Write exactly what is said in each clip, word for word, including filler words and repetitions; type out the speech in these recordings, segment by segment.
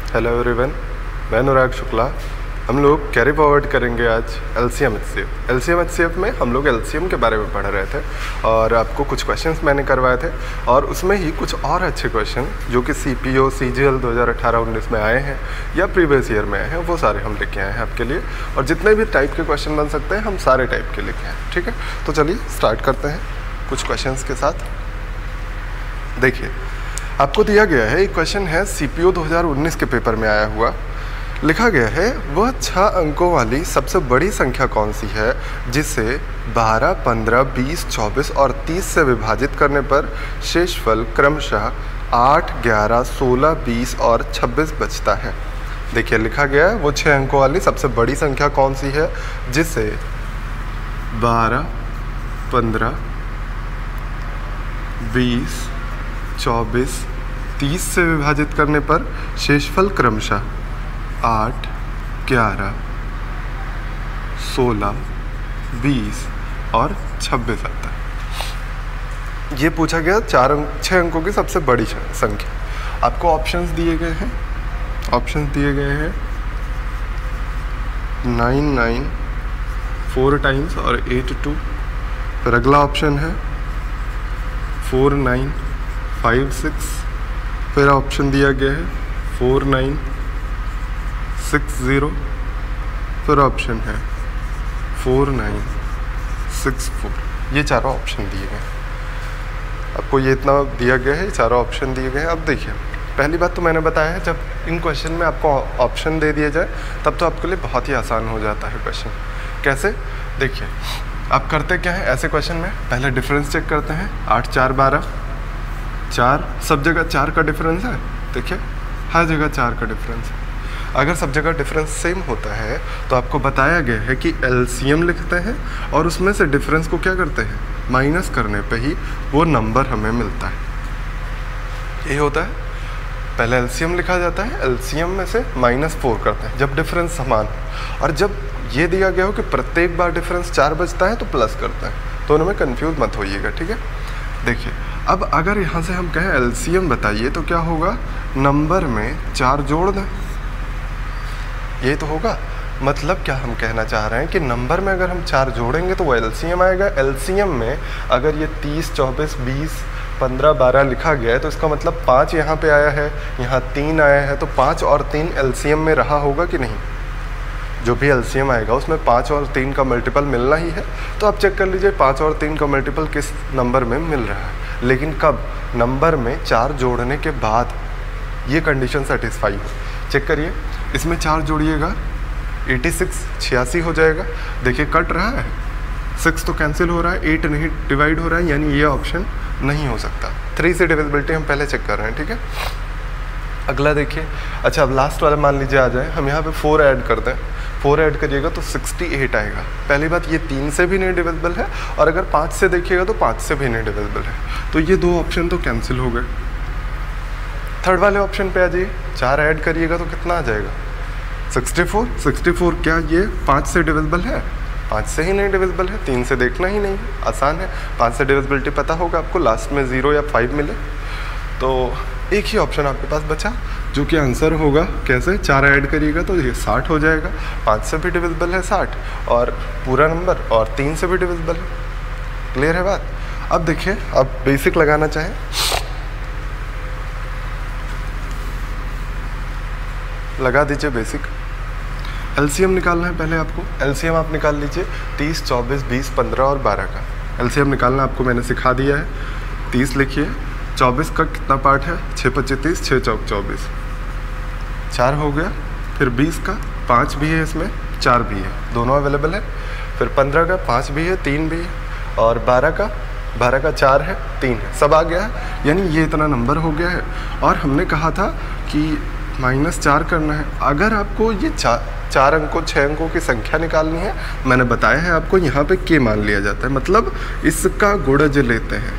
Hello everyone, मैं अनुराग शुक्ला। हम लोग कैरी फॉरवर्ड करेंगे आज एलसीएम एचसीएफ। एलसीएम एचसीएफ में हम लोग एलसीएम के बारे में पढ़ रहे थे और आपको कुछ क्वेश्चंस मैंने करवाए थे और उसमें ही कुछ और अच्छे क्वेश्चन जो कि सीपीओ सीजीएल दो हज़ार अठारह उन्नीस में आए हैं या प्रीवियस ईयर में आए हैं, वो सारे हम लेके आए हैं आपके लिए। और जितने भी टाइप के क्वेश्चन बन सकते हैं हम सारे टाइप के लेके आए हैं, ठीक है। तो चलिए स्टार्ट करते हैं कुछ क्वेश्चन के साथ। देखिए, आपको दिया गया है एक क्वेश्चन है सीपीओ दो हज़ार उन्नीस के पेपर में आया हुआ। लिखा गया है वह छह अंकों वाली सबसे बड़ी संख्या कौन सी है जिसे बारह, पंद्रह, बीस, चौबीस और तीस से विभाजित करने पर शेषफल क्रमशः आठ, ग्यारह, सोलह, बीस और छब्बीस बचता है। देखिए, लिखा गया है वो छह अंकों वाली सबसे बड़ी संख्या कौन सी है जिसे बारह, पंद्रह, बीस, चौबीस, तीस से विभाजित करने पर शेषफल क्रमशः आठ, ग्यारह, सोलह, बीस और छब्बीस आता है। ये पूछा गया चार अंक छः अंकों की सबसे बड़ी संख्या। आपको ऑप्शंस दिए गए हैं ऑप्शंस दिए गए हैं नाइन नाइन, फोर टाइम्स और एट टू। फिर अगला ऑप्शन है फोर नाइन, फाइव सिक्स। फिर ऑप्शन दिया गया है फोर नाइन, सिक्स ज़ीरो। फिर ऑप्शन है फोर नाइन, सिक्स फोर। ये चारों ऑप्शन दिए गए हैं। आपको ये इतना दिया गया है, चारों ऑप्शन दिए गए हैं। अब देखिए, पहली बात तो मैंने बताया है, जब इन क्वेश्चन में आपको ऑप्शन दे दिया जाए तब तो आपके लिए बहुत ही आसान हो जाता है क्वेश्चन। कैसे? देखिए, आप करते क्या है ऐसे क्वेश्चन में, पहले डिफरेंस चेक करते हैं। आठ, चार, बारह। चार, सब जगह चार का डिफरेंस है। देखिए, हर जगह चार का डिफरेंस है। अगर सब जगह डिफरेंस सेम होता है तो आपको बताया गया है कि एलसीएम लिखते हैं और उसमें से डिफरेंस को क्या करते हैं, माइनस करने पे ही वो नंबर हमें मिलता है। ये होता है, पहले एलसीएम लिखा जाता है, एलसीएम में से माइनस फोर करते हैं जब डिफरेंस समान हो। और जब ये दिया गया हो कि प्रत्येक बार डिफरेंस चार बचता है तो प्लस करते हैं। तो उनमें कन्फ्यूज मत होइएगा, ठीक है। देखिए, अब अगर यहाँ से हम कहें एलसीएम बताइए तो क्या होगा, नंबर में चार जोड़ दें, ये तो होगा। मतलब क्या हम कहना चाह रहे हैं कि नंबर में अगर हम चार जोड़ेंगे तो वो एलसीएम आएगा। एलसीएम में अगर ये तीस, चौबीस, बीस, पंद्रह, बारह लिखा गया है तो इसका मतलब पाँच यहाँ पे आया है, यहाँ तीन आया है, तो पाँच और तीन एलसीएम में रहा होगा कि नहीं। जो भी एलसीएम आएगा उसमें पाँच और तीन का मल्टीपल मिलना ही है। तो आप चेक कर लीजिए पाँच और तीन का मल्टीपल किस नंबर में मिल रहा है, लेकिन कब, नंबर में चार जोड़ने के बाद ये कंडीशन सेटिस्फाई हो। चेक करिए, इसमें चार जोड़िएगा, छियासी, छियासी हो जाएगा। देखिए, कट रहा है, सिक्स तो कैंसिल हो रहा है, एट नहीं डिवाइड हो रहा है, यानी ये ऑप्शन नहीं हो सकता। थ्री से डिविजिबिलिटी हम पहले चेक कर रहे हैं, ठीक है। अगला देखिए, अच्छा अब लास्ट वाला मान लीजिए आ जाए, हम यहाँ पे फोर ऐड करते हैं। फोर ऐड करिएगा तो सिक्सटी एट आएगा। पहली बात, ये तीन से भी नहीं डिविजिबल है और अगर पाँच से देखिएगा तो पाँच से भी नहीं डिविजिबल है। तो ये दो ऑप्शन तो कैंसिल हो गए। थर्ड वाले ऑप्शन पे आ जाइए, चार ऐड करिएगा तो कितना आ जाएगा, सिक्सटी फोर। सिक्सटी फोर क्या ये पाँच से डिविजिबल है? पाँच से ही नहीं डिविजिबल है, तीन से देखना ही नहीं, आसान है। पाँच से डिविजिबिलिटी पता होगा आपको, लास्ट में ज़ीरो या फाइव मिले। तो एक ही ऑप्शन आपके पास बचा जो कि आंसर होगा। कैसे? चार ऐड करिएगा तो ये साठ हो जाएगा। पाँच से भी डिविजिबल है साठ और पूरा नंबर, और तीन से भी डिविजिबल है। क्लियर है बात? अब देखिए, अब बेसिक लगाना चाहें, लगा दीजिए बेसिक। एलसीएम निकालना है पहले आपको। एलसीएम आप निकाल लीजिए, तीस, चौबीस, बीस, पंद्रह और बारह का एलसीएम निकालना आपको मैंने सिखा दिया है। तीस लिखिए, चौबीस का कितना पार्ट है, छः पच्चीस तीस, छः चौक चौबीस, चार हो गया। फिर बीस का पाँच भी है, इसमें चार भी है, दोनों अवेलेबल है। फिर पंद्रह का पाँच भी है, तीन भी है, और बारह का बारह का चार है, तीन है, सब आ गया है। यानी ये इतना नंबर हो गया है। और हमने कहा था कि माइनस चार करना है। अगर आपको ये चार चार अंकों छः अंकों की संख्या निकालनी है, मैंने बताया है आपको, यहाँ पे के मान लिया जाता है, मतलब इसका गुणज लेते हैं।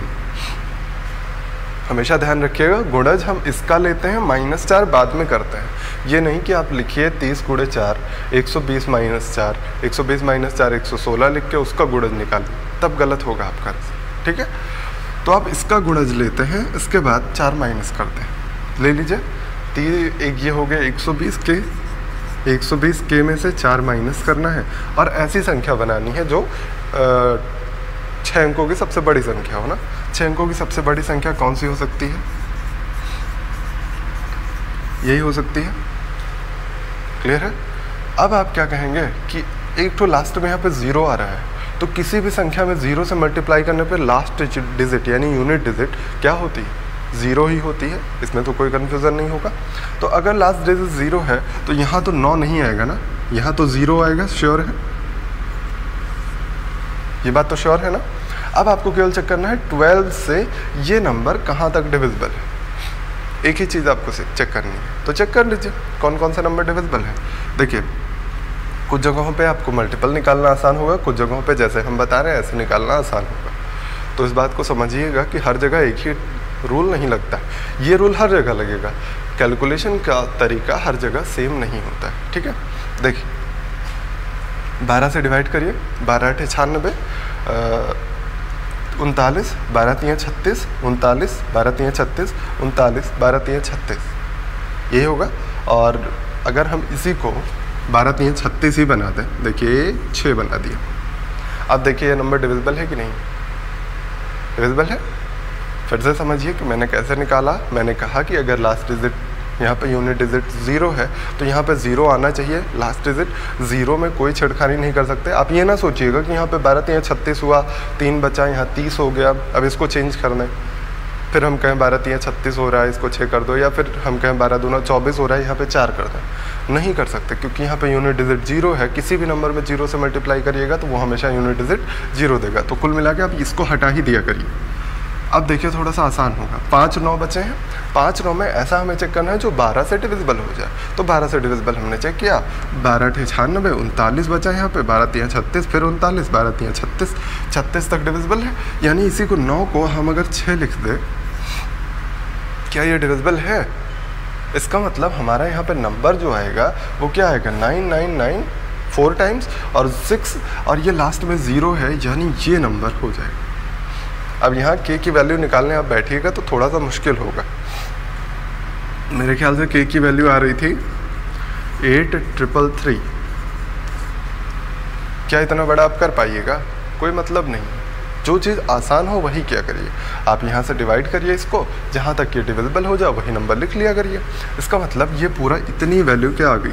हमेशा ध्यान रखिएगा, गुणज हम इसका लेते हैं, माइनस चार बाद में करते हैं। ये नहीं कि आप लिखिए तीस गुणे चार, एक सौ बीस माइनस चार, एक सौ बीस माइनस चार, एक सौ सोलह लिख के उसका गुणज निकालिए, तब गलत होगा आपका, ठीक है। तो आप इसका गुणज लेते हैं, इसके बाद चार माइनस करते हैं। ले लीजिए, तीन एक ये हो गया एक सौ बीस के, एक सौ बीस के में से चार माइनस करना है और ऐसी संख्या बनानी है जो छः अंकों की सबसे बड़ी संख्या हो ना। छः अंकों की सबसे बड़ी संख्या कौन सी हो सकती है? यही हो सकती है। क्लियर है? अब आप क्या कहेंगे कि एक तो लास्ट में यहाँ पे ज़ीरो आ रहा है, तो किसी भी संख्या में ज़ीरो से मल्टीप्लाई करने पे लास्ट डिजिट यानी यूनिट डिजिट क्या होती है? ज़ीरो ही होती है। इसमें तो कोई कन्फ्यूज़न नहीं होगा। तो अगर लास्ट डिजिट ज़ीरो है तो यहाँ तो नौ नहीं आएगा ना, यहाँ तो ज़ीरो आएगा। श्योर है? ये बात तो श्योर है ना। अब आपको केवल चेक करना है ट्वेल्व से ये नंबर कहाँ तक डिविजिबल है। एक ही चीज़ आपको चेक करनी है, तो चेक कर लीजिए कौन कौन सा नंबर डिविजिबल है। देखिए कुछ जगहों पे आपको मल्टीपल निकालना आसान होगा, कुछ जगहों पे जैसे हम बता रहे हैं ऐसे निकालना आसान होगा। तो इस बात को समझिएगा कि हर जगह एक ही रूल नहीं लगता, ये रूल हर जगह लगेगा। कैलकुलेशन का तरीका हर जगह सेम नहीं होता है। ठीक है, देखिए बारह से डिवाइड करिए, बारह अठे छियानबे, उनतालीस, बारह तीन छत्तीस, उनतालीस, बारह तीन छत्तीस, उनतालीस, बारह तीन छत्तीस, यही होगा। और अगर हम इसी को बारह तीन छत्तीस ही बना दें, देखिए छः बना दिया। अब देखिए ये नंबर डिविजिबल है कि नहीं? डिविजिबल है। फिर से समझिए कि मैंने कैसे निकाला। मैंने कहा कि अगर लास्ट डिजिट यहाँ पे यूनिट डिजिट ज़ीरो है तो यहाँ पे ज़ीरो आना चाहिए। लास्ट डिजिट ज़ीरो में कोई छेड़खानी नहीं कर सकते। आप ये ना सोचिएगा कि यहाँ पे बारह तीन छत्तीस हुआ, तीन बचा, यहाँ तीस हो गया, अब इसको चेंज कर दें। फिर हम कहें बारह तीन छत्तीस हो रहा है, इसको छः कर दो, या फिर हम कहें बारह दूना चौबीस हो रहा है, यहाँ पे चार कर दें। नहीं कर सकते, क्योंकि यहाँ पे यूनिट डिजिट जीरो है। किसी भी नंबर में जीरो से मल्टीप्लाई करिएगा तो वो हमेशा यूनिट डिजिट जीरो देगा। तो कुल मिला के आप इसको हटा ही दिया करिए। अब देखिए थोड़ा सा आसान होगा। पाँच नौ बचे हैं, पाँच नौ में ऐसा हमें चेक करना है जो बारह से डिविजिबल हो जाए। तो बारह से डिविजिबल हमने चेक किया, बारह अठे छियानबे, उनतालीस बचा यहाँ पे, बारह तीन छत्तीस, फिर उनतालीस, बारह तीन छत्तीस, छत्तीस तक डिविजिबल है। यानी इसी को नौ को हम अगर छः लिख दें, क्या ये डिविजिबल है? इसका मतलब हमारा यहाँ पे नंबर जो आएगा वो क्या आएगा? Nine nine nine four times और सिक्स, और ये लास्ट में ज़ीरो है, यानी ये नंबर हो जाएगा। अब यहाँ के की वैल्यू निकालने आप बैठिएगा तो थोड़ा सा मुश्किल होगा। मेरे ख्याल से के की वैल्यू आ रही थी एट ट्रिपल थ्री। क्या इतना बड़ा आप कर पाइएगा? कोई मतलब नहीं। जो चीज़ आसान हो वही क्या करिए। आप यहाँ से डिवाइड करिए इसको, जहाँ तक ये डिविजिबल हो जाए वही नंबर लिख लिया करिए। इसका मतलब ये पूरा इतनी वैल्यू क्या आ गई?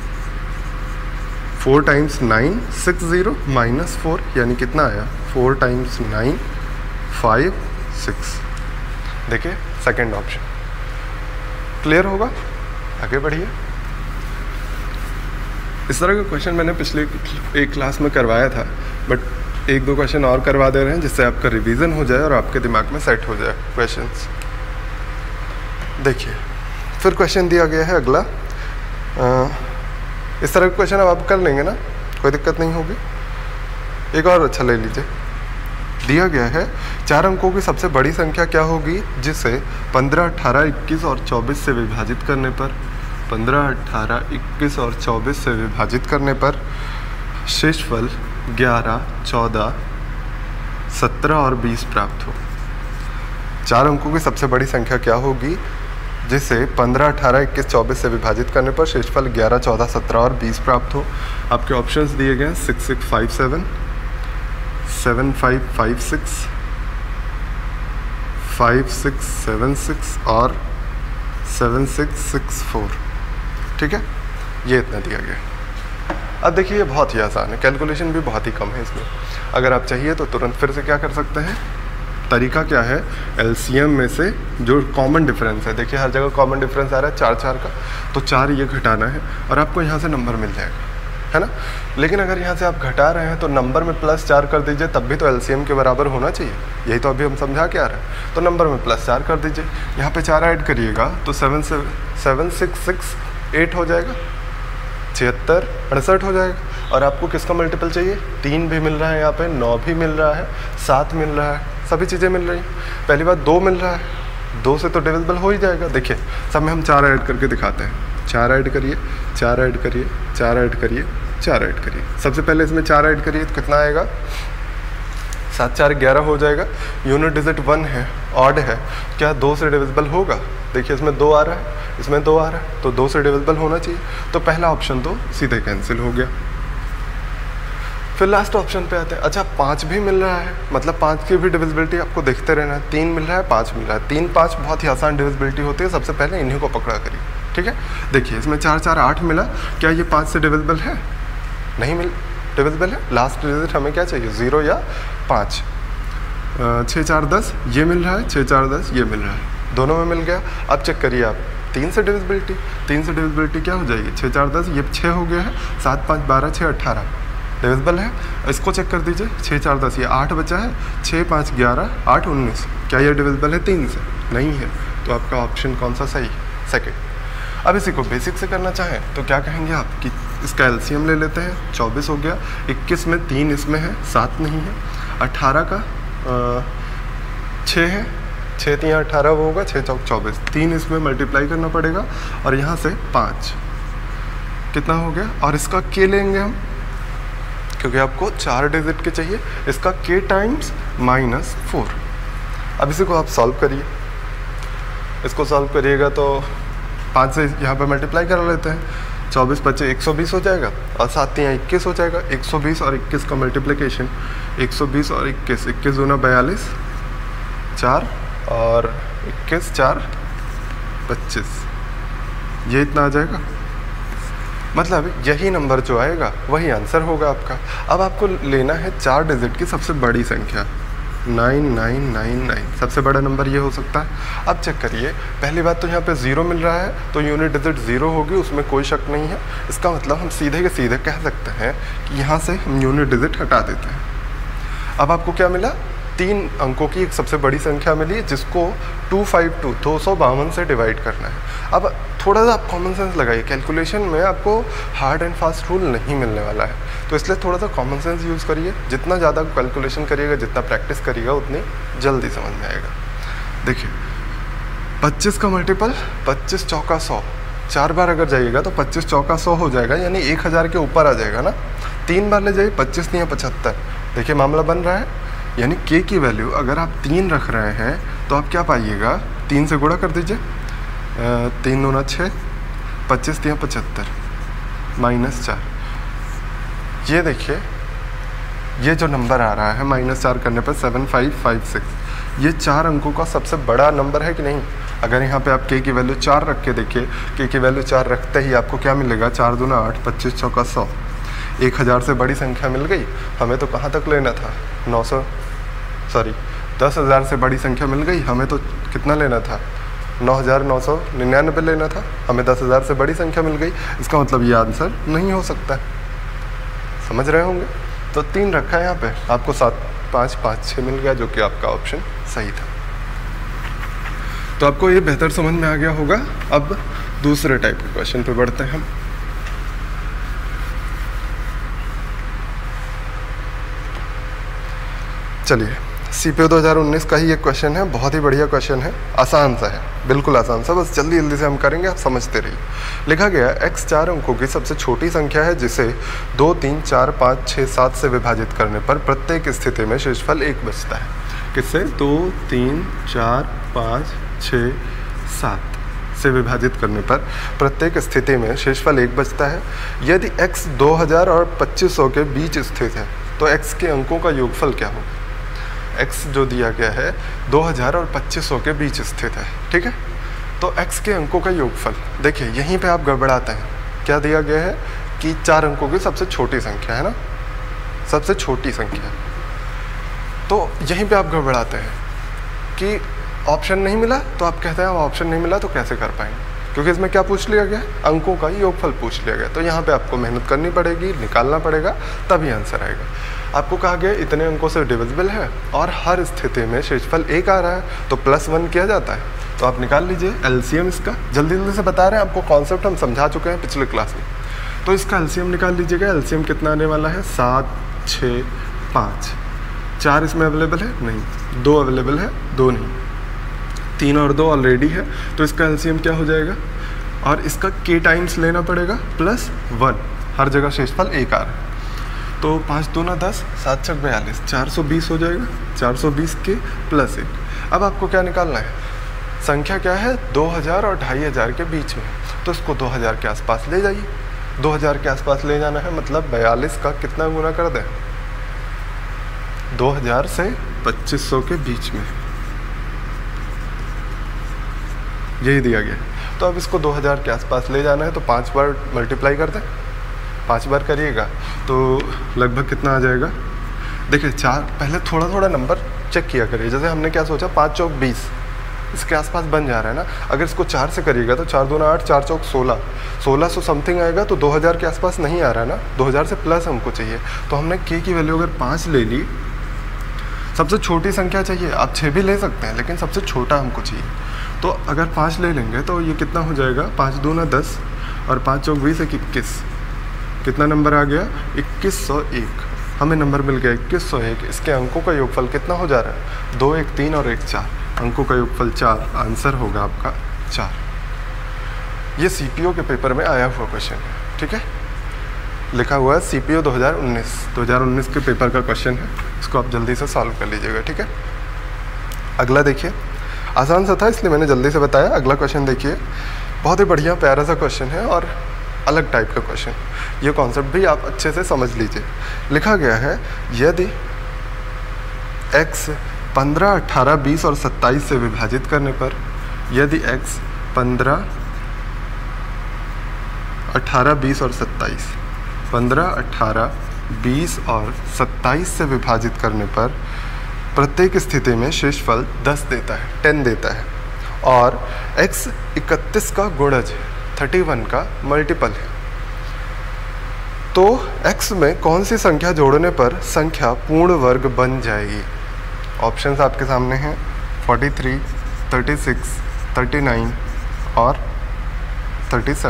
Four times nine six zero minus four, यानी कितना आया? Four times nine five six. देखिए सेकेंड ऑप्शन क्लियर होगा। आगे बढ़िए। इस तरह का क्वेश्चन मैंने पिछले एक क्लास में करवाया था, बट एक दो क्वेश्चन और करवा दे रहे हैं जिससे आपका रिवीजन हो जाए और आपके दिमाग में सेट हो जाए क्वेश्चंस। देखिए फिर क्वेश्चन दिया गया है अगला। आ, इस तरह का क्वेश्चन अब आप कर लेंगे ना, कोई दिक्कत नहीं होगी। एक और अच्छा ले लीजिए। दिया गया है चार अंकों की सबसे बड़ी संख्या क्या होगी जिसे पंद्रह, अठारह, इक्कीस और चौबीस से विभाजित करने पर पंद्रह, अठारह, इक्कीस और चौबीस से विभाजित करने पर शेषफल ग्यारह, चौदह, सत्रह और बीस प्राप्त हो। चार अंकों की सबसे बड़ी संख्या क्या होगी जिसे पंद्रह, अठारह, इक्कीस, चौबीस से विभाजित करने पर शेषफल ग्यारह, चौदह, सत्रह और बीस प्राप्त हो। आपके ऑप्शंस दिए गए हैं six six five seven, seven five five six, five six seven six और सेवन सिक्स सिक्स फोर। ठीक है, ये इतना दिया गया। अब देखिए ये बहुत ही आसान है, कैलकुलेशन भी बहुत ही कम है इसमें। अगर आप चाहिए तो तुरंत फिर से क्या कर सकते हैं। तरीका क्या है? एलसीएम में से जो कॉमन डिफरेंस है, देखिए हर जगह कॉमन डिफरेंस आ रहा है चार चार का, तो चार ये घटाना है और आपको यहाँ से नंबर मिल जाएगा, है ना। लेकिन अगर यहाँ से आप घटा रहे हैं तो नंबर में प्लस चार कर दीजिए, तब भी तो एलसीएम के बराबर होना चाहिए। यही तो अभी हम समझा के आ रहे हैं। तो नंबर में प्लस चार कर दीजिए, यहाँ पे चार ऐड करिएगा तो सेवन से सेवन सिक्स सिक्स एट हो जाएगा, छिहत्तर अड़सठ हो जाएगा। और आपको किसका मल्टीपल चाहिए? तीन भी मिल रहा है यहाँ पे, नौ भी मिल रहा है, सात मिल रहा है, सभी चीज़ें मिल रही हैं। पहली बात दो मिल रहा है, दो से तो डिविजिबल हो ही जाएगा। देखिए सब में हम चार ऐड करके दिखाते हैं। चार ऐड करिए, चार ऐड करिए, चार ऐड करिए, चार ऐड करिए। सबसे पहले इसमें चार ऐड करिए तो कितना आएगा? सात चार ग्यारह हो जाएगा। यूनिट डिजिट वन है, ऑड है, क्या दो से डिविजिबल होगा? देखिए इसमें दो आ रहा है, इसमें दो आ रहा है, तो दो से डिविजिबल होना चाहिए, तो पहला ऑप्शन तो सीधे कैंसिल हो गया। फिर लास्ट ऑप्शन पे आते हैं। अच्छा पाँच भी मिल रहा है, मतलब पाँच की भी डिविजिबिलिटी आपको देखते रहना है। तीन मिल रहा है, पाँच मिल रहा है, तीन पाँच बहुत ही आसान डिविजिबिलिटी होती है, सबसे पहले इन्हीं को पकड़ा करिए, ठीक है। देखिए इसमें चार चार आठ मिला, क्या ये पाँच से डिविजिबल है? नहीं मिल डिविजिबल है। लास्ट डिजिट हमें क्या चाहिए, ज़ीरो या पाँच। छः चार दस ये मिल रहा है, छः चार दस ये मिल रहा है, दोनों में मिल गया। अब चेक करिए आप तीन से डिविजिबिलिटी, तीन से डिविजिबिलिटी क्या हो जाएगी, छः चार दस ये छः हो गया है, सात पाँच बारह, छः अट्ठारह डिविजिबल है। इसको चेक कर दीजिए, छः चार दस ये आठ बचा है, छः पाँच ग्यारह, आठ उन्नीस, क्या ये डिविजिबल है तीन से? नहीं है। तो आपका ऑप्शन कौन सा सही? सेकेंड। अब इसी को बेसिक से करना चाहें तो क्या कहेंगे आप कि इसका एलसीएम ले लेते हैं, चौबीस हो गया, इक्कीस में तीन इसमें है, सात नहीं है, अट्ठारह का छः है, छः तीन अट्ठारह वो होगा, छः चौक चौबीस, तीन इसमें मल्टीप्लाई करना पड़ेगा और यहाँ से पाँच कितना हो गया। और इसका के लेंगे हम, क्योंकि आपको चार डिजिट के चाहिए, इसका के टाइम्स माइनस फोर। अब इसी को आप सॉल्व करिए, इसको सॉल्व करिएगा तो पाँच से यहाँ पे मल्टीप्लाई करा लेते हैं, चौबीस पच्चीस एक सौ बीस हो जाएगा और सात यहाँ इक्कीस हो जाएगा। एक सौ बीस और इक्कीस का मल्टीप्लिकेशन, एक सौ बीस और इक्कीस, इक्कीस दूना बयालीस, चार और इक्कीस चार पच्चीस, ये इतना आ जाएगा। मतलब यही नंबर जो आएगा वही आंसर होगा आपका। अब आपको लेना है चार डिजिट की सबसे बड़ी संख्या, नाइन नाइन नाइन नाइन, सबसे बड़ा नंबर ये हो सकता है। अब चेक करिए, पहली बात तो यहाँ पे ज़ीरो मिल रहा है तो यूनिट डिजिट ज़ीरो होगी, उसमें कोई शक नहीं है। इसका मतलब हम सीधे के सीधे कह सकते हैं कि यहाँ से हम यूनिट डिजिट हटा देते हैं। अब आपको क्या मिला, तीन अंकों की एक सबसे बड़ी संख्या मिली जिसको टू फाइव टू दो सौ बावन से डिवाइड करना है। अब थोड़ा सा आप कॉमन सेंस लगाइए, कैलकुलेशन में आपको हार्ड एंड फास्ट रूल नहीं मिलने वाला है, तो इसलिए थोड़ा सा कॉमन सेंस यूज़ करिए। जितना ज़्यादा कैलकुलेशन करिएगा, जितना प्रैक्टिस करिएगा, उतनी जल्दी समझ में आएगा। देखिए पच्चीस का मल्टीपल, पच्चीस चौका सौ, चार बार अगर जाइएगा तो पच्चीस चौका सौ हो जाएगा, यानी एक हज़ार के ऊपर आ जाएगा ना। तीन बार ले जाइए, पच्चीस नहीं पचहत्तर, देखिए मामला बन रहा है। यानी के की वैल्यू अगर आप तीन रख रहे हैं तो आप क्या पाइएगा, तीन से गुणा कर दीजिए, तीन दूना छः, पच्चीस तीन पचहत्तर, माइनस चार। ये देखिए ये जो नंबर आ रहा है माइनस चार करने पर सेवन फाइव फाइव सिक्स, ये चार अंकों का सबसे बड़ा नंबर है कि नहीं। अगर यहाँ पे आप के की वैल्यू चार रख के देखिए, के की वैल्यू चार रखते ही आपको क्या मिलेगा, चार दूना आठ, पच्चीस चौका सौ, एक हज़ार से बड़ी संख्या मिल गई। हमें तो कहाँ तक लेना था, नौ सौ सॉरी दस हज़ार से बड़ी संख्या मिल गई। हमें तो कितना लेना था, नौ हज़ार नौ सौ निन्यानवे लेना था, हमें दस हज़ार से बड़ी संख्या मिल गई। इसका मतलब ये आंसर नहीं हो सकता, समझ रहे होंगे। तो तीन रखा है यहाँ पे, आपको सात पाँच पाँच छः मिल गया, जो कि आपका ऑप्शन सही था। तो आपको ये बेहतर समझ में आ गया होगा। अब दूसरे टाइप के क्वेश्चन पे बढ़ते हैं हम। चलिए सीपीओ दो हज़ार उन्नीस का ही एक क्वेश्चन है, बहुत ही बढ़िया क्वेश्चन है, आसान सा है, बिल्कुल आसान सा, बस जल्दी जल्दी से हम करेंगे, आप समझते रहिए। लिखा गया x चार अंकों की सबसे छोटी संख्या है जिसे दो तीन चार पाँच छः सात से विभाजित करने पर प्रत्येक स्थिति में शेषफल एक बचता है। किससे, दो तीन चार पाँच छः सात से विभाजित करने पर प्रत्येक स्थिति में शेषफल एक बचता है। यदि x दो हज़ार और पच्चीस सौ के बीच स्थित है तो x के अंकों का योगफल क्या होगा। x जो दिया गया है दो हज़ार और पच्चीस सौ के बीच स्थित है, ठीक है। तो x के अंकों का योगफल, देखिए यहीं पे आप गड़बड़ाते हैं। क्या दिया गया है कि चार अंकों की सबसे छोटी संख्या है ना, सबसे छोटी संख्या, तो यहीं पे आप गड़बड़ाते हैं कि ऑप्शन नहीं मिला। तो आप कहते हैं ऑप्शन नहीं मिला तो कैसे कर पाएंगे, क्योंकि इसमें क्या पूछ लिया गया, अंकों का योगफल पूछ लिया गया। तो यहाँ पे आपको मेहनत करनी पड़ेगी, निकालना पड़ेगा, तभी आंसर आएगा। आपको कहा गया इतने अंकों से डिविजिबल है और हर स्थिति में शेषफल एक आ रहा है, तो प्लस वन किया जाता है। तो आप निकाल लीजिए एलसीएम इसका, जल्दी जल्दी से बता रहे हैं आपको, कॉन्सेप्ट हम समझा चुके हैं पिछले क्लास में। तो इसका एलसीएम निकाल लीजिएगा। एलसीएम कितना आने वाला है, सात छः पाँच, चार इसमें अवेलेबल है नहीं, दो अवेलेबल है, दो नहीं, तीन और दो ऑलरेडी है, तो इसका एलसीएम क्या हो जाएगा। और इसका के टाइम्स लेना पड़ेगा प्लस वन, हर जगह शेषफल एक आ रहा है। तो पाँच दो ना दस, सात छः बयालीस, चार सौ बीस हो जाएगा, चार सौ बीस के प्लस एक। अब आपको क्या निकालना है, संख्या क्या है, दो हज़ार और ढाई हज़ार के बीच में, तो इसको दो हज़ार के आसपास ले जाइए। दो हज़ार के आसपास ले जाना है मतलब बयालीस का कितना गुना कर दें, दो हज़ार से पच्चीस सौ के बीच में, यही दिया गया। तो अब इसको दो हज़ार के आसपास ले जाना है तो पाँच बार मल्टीप्लाई कर दें, पाँच बार करिएगा तो लगभग कितना आ जाएगा। देखिए चार, पहले थोड़ा थोड़ा नंबर चेक किया करिए। जैसे हमने क्या सोचा, पाँच चौक बीस, इसके आसपास बन जा रहा है ना। अगर इसको चार से करिएगा तो चार दूना आठ, चार चौक सोलह, सोलह सौ समथिंग आएगा, तो दो हज़ार के आसपास नहीं आ रहा है ना, दो हज़ार से प्लस हमको चाहिए। तो हमने के की वैल्यू अगर पाँच ले ली, सबसे छोटी संख्या चाहिए, आप छः भी ले सकते हैं लेकिन सबसे छोटा हमको चाहिए। तो अगर पाँच ले लेंगे तो ये कितना हो जाएगा, पाँच दूना दस और पाँच चौक बीस, एक इक्कीस, कितना नंबर आ गया, इक्कीस सौ एक। हमें नंबर मिल गया इक्कीस सौ एक। इसके अंकों का योगफल कितना हो जा रहा है, दो, एक, तीन और एक चार, अंकों का योगफल चार, आंसर होगा आपका चार। ये सीपीओ के पेपर में आया हुआ क्वेश्चन है, ठीक है, लिखा हुआ है सीपीओ दो हज़ार उन्नीस दो हज़ार उन्नीस के पेपर का क्वेश्चन है। इसको आप जल्दी से सॉल्व कर लीजिएगा, ठीक है। अगला देखिए, आसान सा था इसलिए मैंने जल्दी से बताया। अगला क्वेश्चन देखिए, बहुत ही बढ़िया प्यारा सा क्वेश्चन है और अलग टाइप का क्वेश्चन। ये कॉन्सेप्ट भी आप अच्छे से समझ लीजिए। लिखा गया है, यदि x पंद्रह, अट्ठारह, बीस और सत्ताईस से विभाजित करने पर, यदि x पंद्रह, अट्ठारह, बीस और सत्ताईस, पंद्रह, अट्ठारह, बीस और सत्ताईस से विभाजित करने पर प्रत्येक स्थिति में शेषफल दस देता है, टेन देता है, और x इकतीस का गुणज इकतीस का मल्टीपल है, तो x में कौन सी संख्या जोड़ने पर संख्या पूर्ण वर्ग बन जाएगी। ऑप्शंस आपके सामने हैं, तैंतालीस, छत्तीस, उनतालीस और सैंतीस।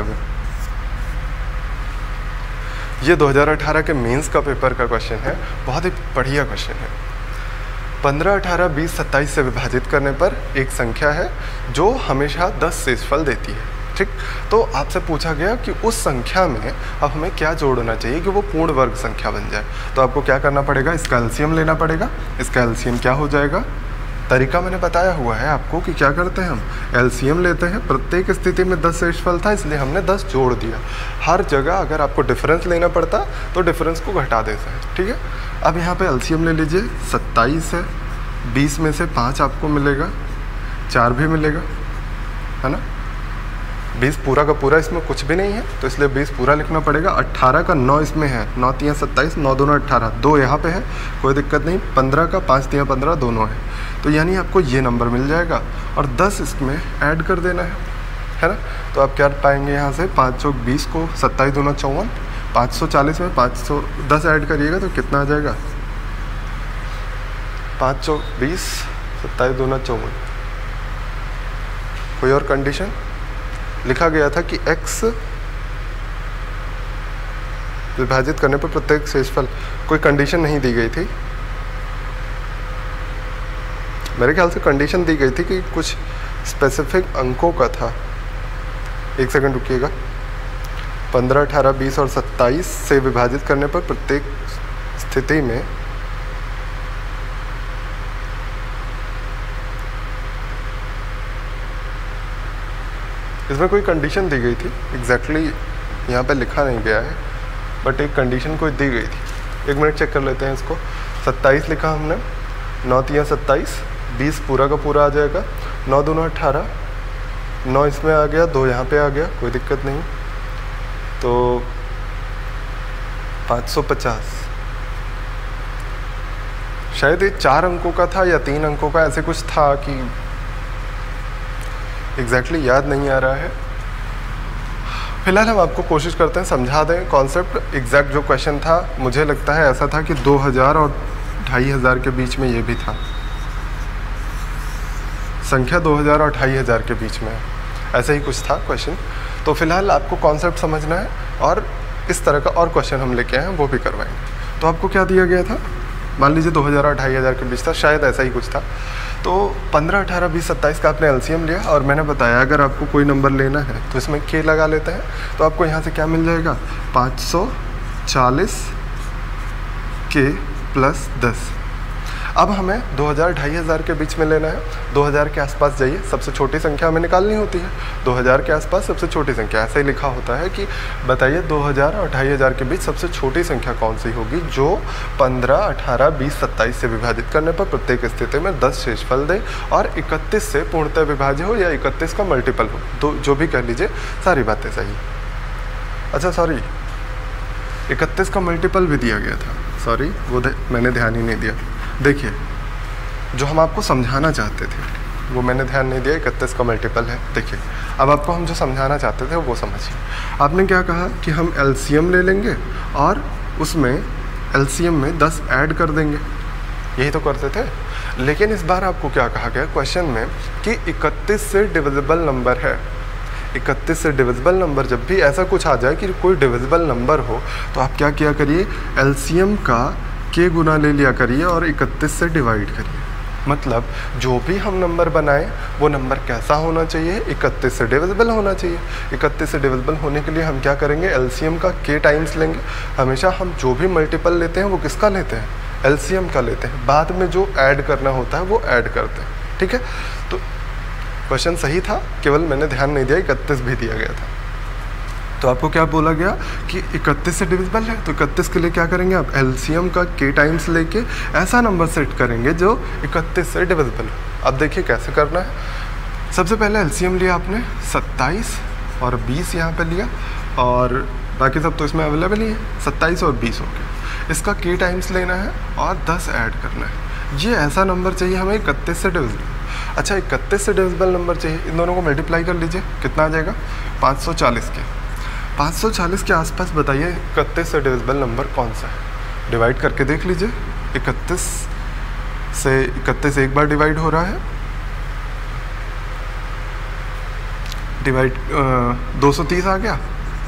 ये दो हज़ार अठारह के मेंस का पेपर का क्वेश्चन है, बहुत ही बढ़िया क्वेश्चन है। पंद्रह, अठारह, बीस, सत्ताईस से विभाजित करने पर एक संख्या है जो हमेशा दस शेषफल देती है, ठीक। तो आपसे पूछा गया कि उस संख्या में अब हमें क्या जोड़ना चाहिए कि वो पूर्ण वर्ग संख्या बन जाए। तो आपको क्या करना पड़ेगा, इसका एलसीएम लेना पड़ेगा। इसका एलसीएम क्या हो जाएगा, तरीका मैंने बताया हुआ है आपको कि क्या करते हैं हम, एलसीएम लेते हैं। प्रत्येक स्थिति में दस शेषफल था इसलिए हमने दस जोड़ दिया। हर जगह अगर आपको डिफरेंस लेना पड़ता तो डिफरेंस को घटा देते हैं, ठीक है। अब यहाँ पे एलसीएम ले लीजिए, सत्ताईस है, बीस में से पाँच आपको मिलेगा, चार भी मिलेगा, है ना। बीस पूरा का पूरा इसमें कुछ भी नहीं है तो इसलिए बीस पूरा लिखना पड़ेगा। अट्ठारह का नौ इसमें है, नौ तियाँ सत्ताईस, नौ दोनों अट्ठारह, दो यहाँ पे है, कोई दिक्कत नहीं। पंद्रह का पाँच तियाँ पंद्रह दोनों है, तो यानी आपको ये नंबर मिल जाएगा और दस इसमें ऐड कर देना है, है ना। तो आप क्या पाएंगे यहाँ से, पाँच सौ बीस को सत्ताईस दोनों चौवन, पाँच सौ चालीस में पाँच सौ दस ऐड करिएगा तो कितना आ जाएगा, पाँच सौ बीस, सत्ताईस दोनों चौवन। कोई और कंडीशन, लिखा गया था कि x विभाजित करने पर प्रत्येक शेषफल, कोई कंडीशन नहीं दी गई थी। मेरे ख्याल से कंडीशन दी गई थी कि कुछ स्पेसिफिक अंकों का था। एक सेकंड रुकिएगा। पंद्रह, अठारह, बीस और सत्ताईस से विभाजित करने पर प्रत्येक स्थिति में इसमें कोई कंडीशन दी गई थी। एग्जैक्टली exactly यहाँ पे लिखा नहीं गया है बट एक कंडीशन कोई दी गई थी। एक मिनट चेक कर लेते हैं इसको। सत्ताईस लिखा हमने, नौ तियाँ सत्ताईस, बीस पूरा का पूरा आ जाएगा, नौ दोनों अट्ठारह, नौ इसमें आ गया, दो यहाँ पे आ गया, कोई दिक्कत नहीं। तो पाँच सौ पचास, शायद ये चार अंकों का था या तीन अंकों का, ऐसे कुछ था कि एग्जैक्टली exactly याद नहीं आ रहा है। फिलहाल हम आपको कोशिश करते हैं समझा दें कॉन्सेप्ट। एग्जैक्ट जो क्वेश्चन था मुझे लगता है ऐसा था कि दो हज़ार और ढाई हज़ार के बीच में ये भी था, संख्या दो हज़ार और ढाई हज़ार के बीच में, ऐसा ही कुछ था क्वेश्चन। तो फिलहाल आपको कॉन्सेप्ट समझना है और इस तरह का और क्वेश्चन हम लेके आए हैं वो भी करवाएंगे। तो आपको क्या दिया गया था, मान लीजिए दो हज़ार और ढाई हज़ार के बीच था, शायद ऐसा ही कुछ था। तो पंद्रह, अठारह, बीस, सत्ताईस का आपने एलसीएम लिया और मैंने बताया अगर आपको कोई नंबर लेना है तो इसमें के लगा लेते हैं। तो आपको यहाँ से क्या मिल जाएगा, पाँच सौ चालीस के प्लस दस। अब हमें दो हज़ार ढाई हज़ार के बीच में लेना है। दो हज़ार के आसपास जाइए, सबसे छोटी संख्या हमें निकालनी होती है। दो हज़ार के आसपास सबसे छोटी संख्या, ऐसा ही लिखा होता है कि बताइए दो हज़ार और ढाई हज़ार के बीच सबसे छोटी संख्या कौन सी होगी जो पंद्रह, अठारह, बीस, सत्ताईस से विभाजित करने पर प्रत्येक स्थिति में दस शेषफल दे और इकतीस से पूर्णतः विभाज्य हो या इकतीस का मल्टीपल हो, तो जो भी कह लीजिए, सारी बातें सही। अच्छा सॉरी, इकतीस का मल्टीपल भी दिया गया था, सॉरी वो मैंने ध्यान ही नहीं दिया। देखिए जो हम आपको समझाना चाहते थे वो मैंने ध्यान नहीं दिया, इकतीस का मल्टीपल है। देखिए अब आपको हम जो समझाना चाहते थे वो समझिए। आपने क्या कहा कि हम एलसीएम ले लेंगे और उसमें एलसीएम में दस ऐड कर देंगे, यही तो करते थे। लेकिन इस बार आपको क्या कहा गया क्वेश्चन में कि इकतीस से डिविजिबल नंबर है। इकतीस से डिविजिबल नंबर, जब भी ऐसा कुछ आ जाए कि कोई डिविजिबल नंबर हो तो आप क्या किया करिए, एलसीएम का के गुना ले लिया करिए और इकतीस से डिवाइड करिए। मतलब जो भी हम नंबर बनाएं वो नंबर कैसा होना चाहिए, इकतीस से डिविजिबल होना चाहिए। इकतीस से डिविजिबल होने के लिए हम क्या करेंगे, एलसीएम का के टाइम्स लेंगे। हमेशा हम जो भी मल्टीपल लेते हैं वो किसका लेते हैं, एलसीएम का लेते हैं। बाद में जो ऐड करना होता है वो ऐड करते हैं, ठीक है। तो क्वेश्चन सही था, केवल मैंने ध्यान नहीं दिया, इकतीस भी दिया गया था। तो आपको क्या बोला गया कि इकतीस से डिविजिबल है, तो इकतीस के लिए क्या करेंगे आप, एलसीएम का के टाइम्स लेके ऐसा नंबर सेट करेंगे जो इकतीस से डिविजिबल हो। अब देखिए कैसे करना है। सबसे पहले एलसीएम लिया आपने, सत्ताईस और बीस यहाँ पे लिया, और बाकी सब तो इसमें अवेलेबल ही है, सत्ताईस और बीस हो गया। इसका के टाइम्स लेना है और दस ऐड करना है। ये ऐसा नंबर चाहिए हमें इकतीस से डिविजिबल। अच्छा, इकतीस से डिविजिबल नंबर चाहिए, इन दोनों को मल्टीप्लाई कर लीजिए, कितना आ जाएगा, पाँच सौ चालीस के। पाँच सौ चालीस के आसपास बताइए इकतीस से डिविजिबल नंबर कौन सा है, डिवाइड करके देख लीजिए। इकतीस से इकतीस एक बार डिवाइड हो रहा है, डिवाइड दो सौ तीस आ गया,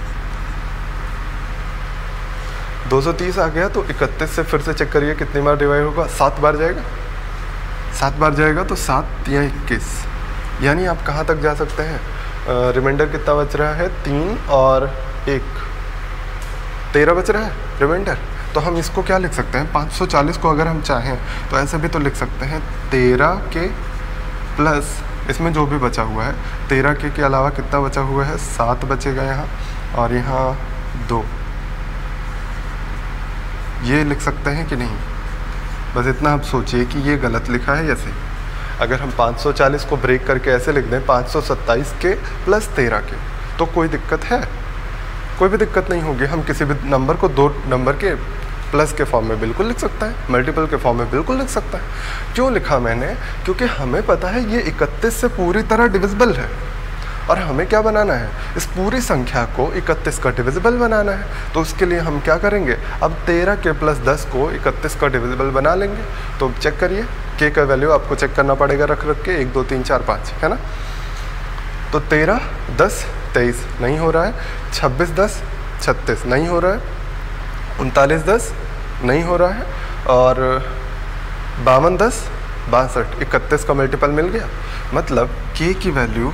दो सौ तीस आ गया। तो इकतीस से फिर से चेक करिए कितनी बार डिवाइड होगा, सात बार जाएगा, सात बार जाएगा तो सात या इक्कीस, यानी आप कहाँ तक जा सकते हैं, रिमाइंडर कितना बच रहा है, तीन और एक, तेरह बच रहा है रिमाइंडर। तो हम इसको क्या लिख सकते हैं, पाँच सौ चालीस को अगर हम चाहें तो ऐसे भी तो लिख सकते हैं, तेरह के प्लस इसमें जो भी बचा हुआ है, तेरह के के अलावा कितना बचा हुआ है, सात बचेगा यहाँ, और यहाँ दो, ये लिख सकते हैं कि नहीं। बस इतना आप सोचिए कि ये गलत लिखा है ऐसे। अगर हम पाँच सौ चालीस को ब्रेक करके ऐसे लिख दें, पाँच सौ सत्ताईस के प्लस तेरह के, तो कोई दिक्कत है, कोई भी दिक्कत नहीं होगी। हम किसी भी नंबर को दो नंबर के प्लस के फॉर्म में बिल्कुल लिख सकता है, मल्टीपल के फॉर्म में बिल्कुल लिख सकता है। क्यों लिखा मैंने, क्योंकि हमें पता है ये इकतीस से पूरी तरह डिविजिबल है, और हमें क्या बनाना है, इस पूरी संख्या को इकतीस का डिविजिबल बनाना है। तो उसके लिए हम क्या करेंगे, अब तेरह के प्लस दस को इकतीस का डिविजिबल बना लेंगे। तो चेक करिए, के का वैल्यू आपको चेक करना पड़ेगा रख रख के, एक दो तीन चार पाँच, है ना। तो तेरह दस तेईस नहीं हो रहा है, छब्बीस दस छत्तीस नहीं हो रहा है, उनतालीस दस नहीं हो रहा है, और बावन दस बासठ, इकतीस का मल्टीपल मिल गया। मतलब के की वैल्यू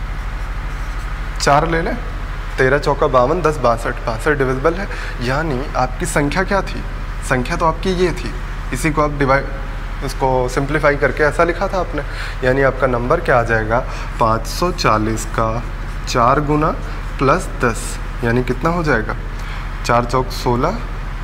चार ले लें, तेरह चौका बावन, दस बासठ, बासठ डिविजिबल है। यानी आपकी संख्या क्या थी, संख्या तो आपकी ये थी, इसी को आप डिवाइड, इसको सिंप्लीफाई करके ऐसा लिखा था आपने। यानी आपका नंबर क्या आ जाएगा, पाँच सौ चालीस का चार गुना प्लस दस, यानी कितना हो जाएगा, चार चौक सोलह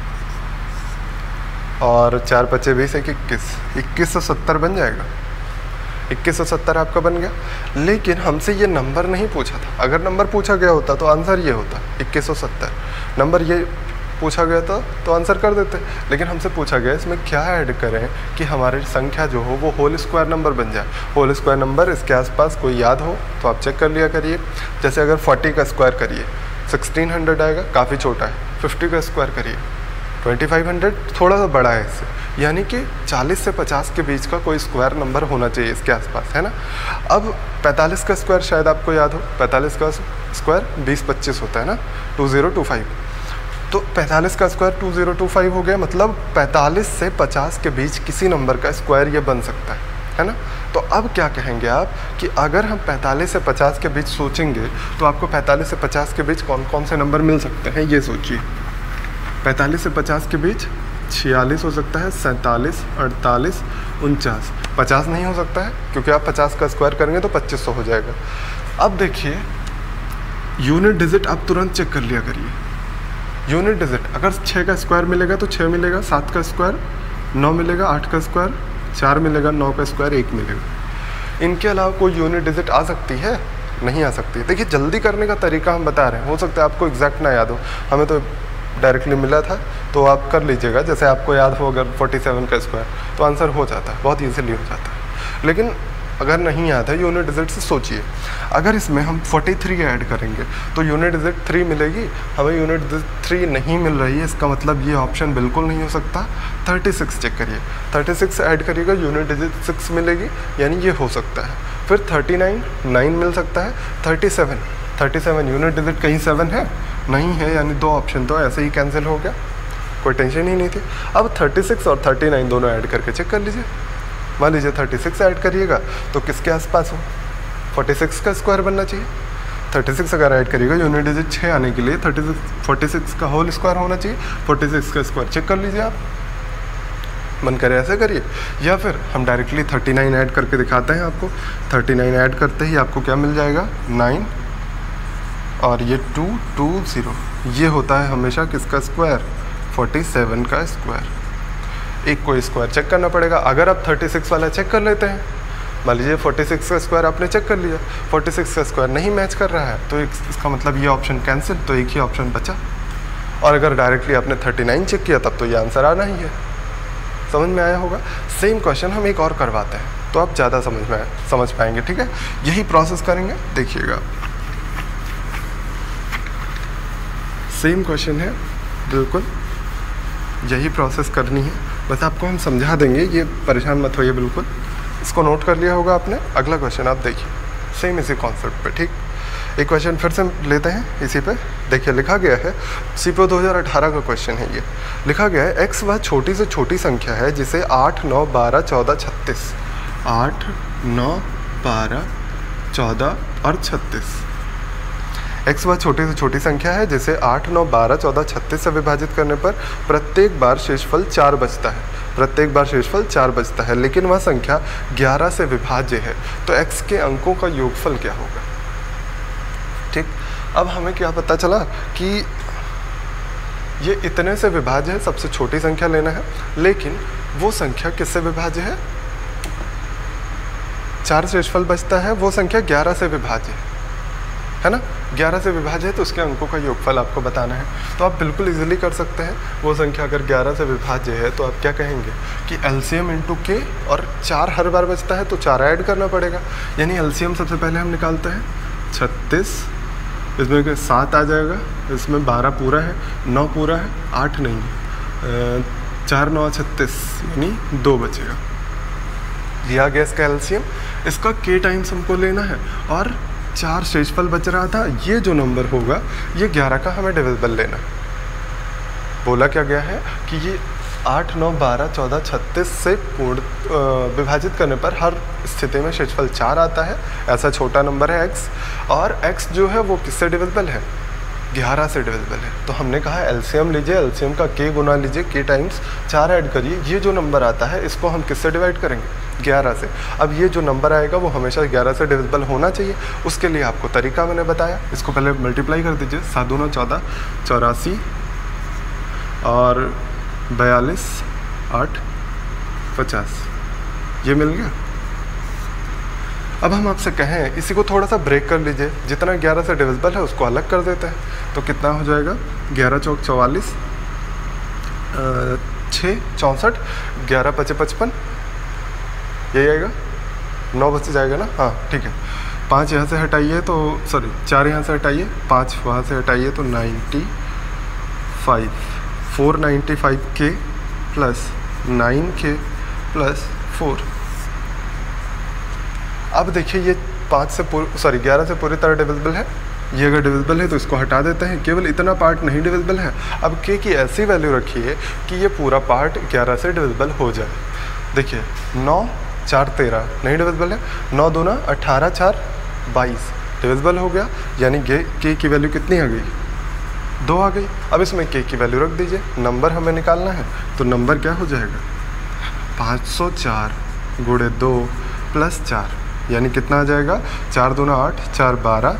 और चार पच्चे बीस, एक इक्कीस, इक्कीस सौ सत्तर बन जाएगा। इक्कीस सौ सत्तर आपका बन गया। लेकिन हमसे ये नंबर नहीं पूछा था, अगर नंबर पूछा गया होता तो आंसर ये होता, इक्कीस सौ सत्तर। नंबर ये पूछा गया था तो आंसर कर देते, लेकिन हमसे पूछा गया इसमें क्या ऐड करें कि हमारी संख्या जो हो वो होल स्क्वायर नंबर बन जाए। होल स्क्वायर नंबर इसके आसपास कोई याद हो तो आप चेक कर लिया करिए। जैसे अगर चालीस का स्क्वायर करिए सोलह सौ आएगा, काफ़ी छोटा है। पचास का स्क्वायर करिए पच्चीस सौ, थोड़ा सा बड़ा है इससे, यानी कि चालीस से पचास के बीच का कोई स्क्वायर नंबर होना चाहिए इसके आसपास, है ना। अब पैंतालीस का स्क्वायर शायद आपको याद हो, पैंतालीस का स्क्वायर बीस पच्चीस होता है ना, टू ज़ीरो टू फाइव। तो पैंतालीस का square two zero two five हो गया, मतलब पैंतालीस से पचास के बीच किसी नंबर का स्क्वायर ये बन सकता है, है ना। तो अब क्या कहेंगे आप कि अगर हम पैंतालीस से पचास के बीच सोचेंगे तो आपको पैंतालीस से पचास के बीच कौन कौन से नंबर मिल सकते हैं, ये सोचिए। पैंतालीस से पचास के बीच छियालीस हो सकता है, सैंतालीस, अड़तालीस, उनचास। पचास नहीं हो सकता है क्योंकि आप पचास का स्क्वायर करेंगे तो पच्चीस सौ हो जाएगा। अब देखिए यूनिट डिजिट आप तुरंत चेक कर लिया करिए। यूनिट डिजिट अगर छः का स्क्वायर मिलेगा तो छः मिलेगा, सात का स्क्वायर नौ मिलेगा, आठ का स्क्वायर चार मिलेगा, नौ का स्क्वायर एक मिलेगा। इनके अलावा कोई यूनिट डिजिट आ सकती है? नहीं आ सकती। देखिए जल्दी करने का तरीका हम बता रहे हैं, हो सकता है आपको एग्जैक्ट ना याद हो, हमें तो डायरेक्टली मिला था तो आप कर लीजिएगा। जैसे आपको याद हो अगर सैंतालीस का स्क्वायर तो आंसर हो जाता है, बहुत ईजिली हो जाता है। लेकिन अगर नहीं याद है यूनिट डिजिट से सोचिए, अगर इसमें हम तैंतालीस ऐड करेंगे तो यूनिट डिजिट तीन मिलेगी, हमें यूनिट डिजिट तीन नहीं मिल रही है, इसका मतलब ये ऑप्शन बिल्कुल नहीं हो सकता। छत्तीस चेक करिए, छत्तीस ऐड करिएगा यूनिट डिजिट छह मिलेगी, यानी ये हो सकता है। फिर उनतालीस नौ मिल सकता है, सैंतीस सैंतीस यूनिट डिजिट कहीं सेवन है नहीं है, यानी दो ऑप्शन तो ऐसे ही कैंसिल हो गया, कोई टेंशन ही नहीं थी। अब छत्तीस और उनतालीस दोनों ऐड करके चेक कर लीजिए। मान लीजिए छत्तीस ऐड करिएगा तो किसके आसपास हो, छियालीस का स्क्वायर बनना चाहिए। छत्तीस अगर ऐड करिएगा यूनिट डिजिट छः आने के लिए छत्तीस छियालीस का होल स्क्वायर होना चाहिए, छियालीस का स्क्वायर चेक कर लीजिए आप, मन करे ऐसे करिए। या फिर हम डायरेक्टली उनतालीस ऐड करके दिखाते हैं आपको। उनतालीस ऐड करते ही आपको क्या मिल जाएगा, नाइन और ये टू टू ज़ीरो, ये होता है हमेशा किसका स्क्वायर, सैंतालीस का स्क्वायर। एक को स्क्वायर चेक करना पड़ेगा। अगर आप छत्तीस वाला चेक कर लेते हैं, मान लीजिए छियालीस का स्क्वायर आपने चेक कर लिया, छियालीस का स्क्वायर नहीं मैच कर रहा है तो इसका मतलब ये ऑप्शन कैंसिल, तो एक ही ऑप्शन बचा। और अगर डायरेक्टली आपने उनतालीस चेक किया तब तो ये आंसर आना ही है। समझ में आया होगा। सेम क्वेश्चन हम एक और करवाते हैं तो आप ज़्यादा समझ में समझ पाएंगे, ठीक है। यही प्रोसेस करेंगे, देखिएगा सेम क्वेश्चन है बिल्कुल, यही प्रोसेस करनी है, बस आपको हम समझा देंगे, ये परेशान मत होइए बिल्कुल। इसको नोट कर लिया होगा आपने। अगला क्वेश्चन आप देखिए, सेम इसी कॉन्सेप्ट पे, ठीक। एक क्वेश्चन फिर से लेते हैं इसी पे। देखिए लिखा गया है, सीपीओ दो हज़ार अठारह का क्वेश्चन है ये। लिखा गया है एक्स वह छोटी से छोटी संख्या है जिसे आठ नौ बारह चौदह छत्तीस आठ नौ बारह चौदह और छत्तीस एक्स वह छोटी से छोटी संख्या है जिसे आठ नौ बारह चौदह छत्तीस से विभाजित करने पर प्रत्येक बार शेषफल चार बचता है प्रत्येक बार शेषफल चार बचता है, लेकिन वह संख्या ग्यारह से विभाज्य है, तो एक्स के अंकों का योगफल क्या होगा। ठीक, अब हमें क्या पता चला कि ये इतने से विभाज्य है, सबसे छोटी संख्या लेना है, लेकिन वो संख्या किससे विभाज्य है, चार शेषफल बचता है, वो संख्या ग्यारह से विभाज्य है है ना, ग्यारह से विभाज्य है, तो उसके अंकों का योगफल आपको बताना है। तो आप बिल्कुल इजीली कर सकते हैं। वो संख्या अगर ग्यारह से विभाज्य है तो आप क्या कहेंगे कि एलसीएम इंटू के, और चार हर बार बचता है तो चार ऐड करना पड़ेगा, यानी एलसीएम सबसे पहले हम निकालते हैं छत्तीस, इसमें सात आ जाएगा, इसमें बारह पूरा है, नौ पूरा है, आठ नहीं है, चार नौ छत्तीस यानी दो बचेगा। दिया गया इसका एलसीएम, इसका के टाइम्स हमको लेना है, और चार शेषफल बच रहा था, ये जो नंबर होगा ये ग्यारह का हमें डिविजिबल लेना है। बोला क्या गया है कि ये आठ नौ बारह चौदह छत्तीस से पूर्ण विभाजित करने पर हर स्थिति में शेषफल चार आता है, ऐसा छोटा नंबर है x, और x जो है वो किससे डिविजिबल है, ग्यारह से डिविजिबल है। तो हमने कहा एलसीएम लीजिए, एलसीएम का k गुना लीजिए, k टाइम्स चार ऐड करिए, ये जो नंबर आता है इसको हम किससे डिवाइड करेंगे, ग्यारह से। अब ये जो नंबर आएगा वो हमेशा ग्यारह से डिविजिबल होना चाहिए, उसके लिए आपको तरीका मैंने बताया। इसको पहले मल्टीप्लाई कर दीजिए, सात दूना चौदह, चौरासी और बयालीस, आठ पचास, ये मिल गया। अब हम आपसे कहें इसी को थोड़ा सा ब्रेक कर लीजिए, जितना ग्यारह से डिविजिबल है उसको अलग कर देते हैं, तो कितना हो जाएगा, ग्यारह चौक चौवालीस, छः चौंसठ, ग्यारह पचे पचपन, यही आएगा, नौ बच जाएगा ना, हाँ ठीक है। पाँच यहाँ से हटाइए तो सॉरी चार यहाँ से हटाइए, पाँच वहाँ से हटाइए तो ninety five, four ninety five के प्लस नाइन के प्लस फोर। अब देखिए ये पाँच से पूरी सॉरी ग्यारह से पूरी तरह डिविजिबल है, ये अगर डिविजिबल है तो इसको हटा देते हैं, केवल इतना पार्ट नहीं डिविजिबल है। अब के की ऐसी वैल्यू रखिए कि ये पूरा पार्ट ग्यारह से डिविजिबल हो जाए। देखिए नौ चार तेरह नहीं डिविजिबल है, नौ दूना अट्ठारह, चार बाईस डिविजिबल हो गया, यानी के के की वैल्यू कितनी आ गई, दो आ गई। अब इसमें के की वैल्यू रख दीजिए, नंबर हमें निकालना है, तो नंबर क्या हो जाएगा पाँच सौ चार गुणे दो प्लस चार, यानी कितना आ जाएगा चार दूना आठ, चार बारह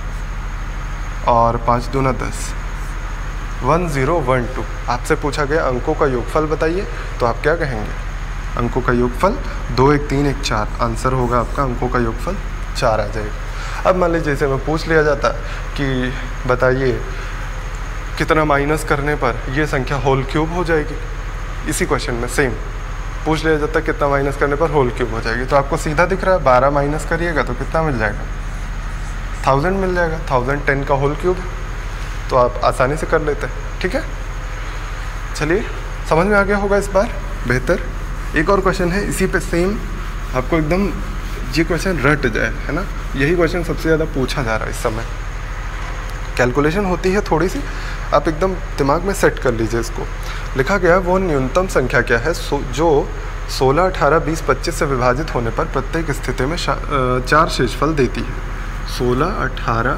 और पाँच दूना दस, वन ज़ीरो वन टू। आपसे पूछा गया अंकों का योगफल बताइए, तो आप क्या कहेंगे अंकों का योगफल दो एक तीन एक चार, आंसर होगा आपका अंकों का योगफल चार आ जाएगा। अब मान लीजिए जैसे मैं पूछ लिया जाता कि बताइए कितना माइनस करने पर ये संख्या होल क्यूब हो जाएगी, इसी क्वेश्चन में सेम पूछ लिया जाता है कितना माइनस करने पर होल क्यूब हो जाएगी, तो आपको सीधा दिख रहा है बारह माइनस करिएगा तो कितना मिल जाएगा थाउजेंड मिल जाएगा, थाउजेंड टेन का होल क्यूब, तो आप आसानी से कर लेते हैं। ठीक है, चलिए समझ में आ गया होगा इस बार, बेहतर। एक और क्वेश्चन है इसी पे सेम, आपको एकदम ये क्वेश्चन रट जाए, है ना, यही क्वेश्चन सबसे ज़्यादा पूछा जा रहा है इस समय। कैलकुलेशन होती है थोड़ी सी, आप एकदम दिमाग में सेट कर लीजिए इसको। लिखा गया वो न्यूनतम संख्या क्या है सो, जो सोलह, अठारह, बीस, पच्चीस से विभाजित होने पर प्रत्येक स्थिति में चार शेषफल देती है। सोलह, अठारह,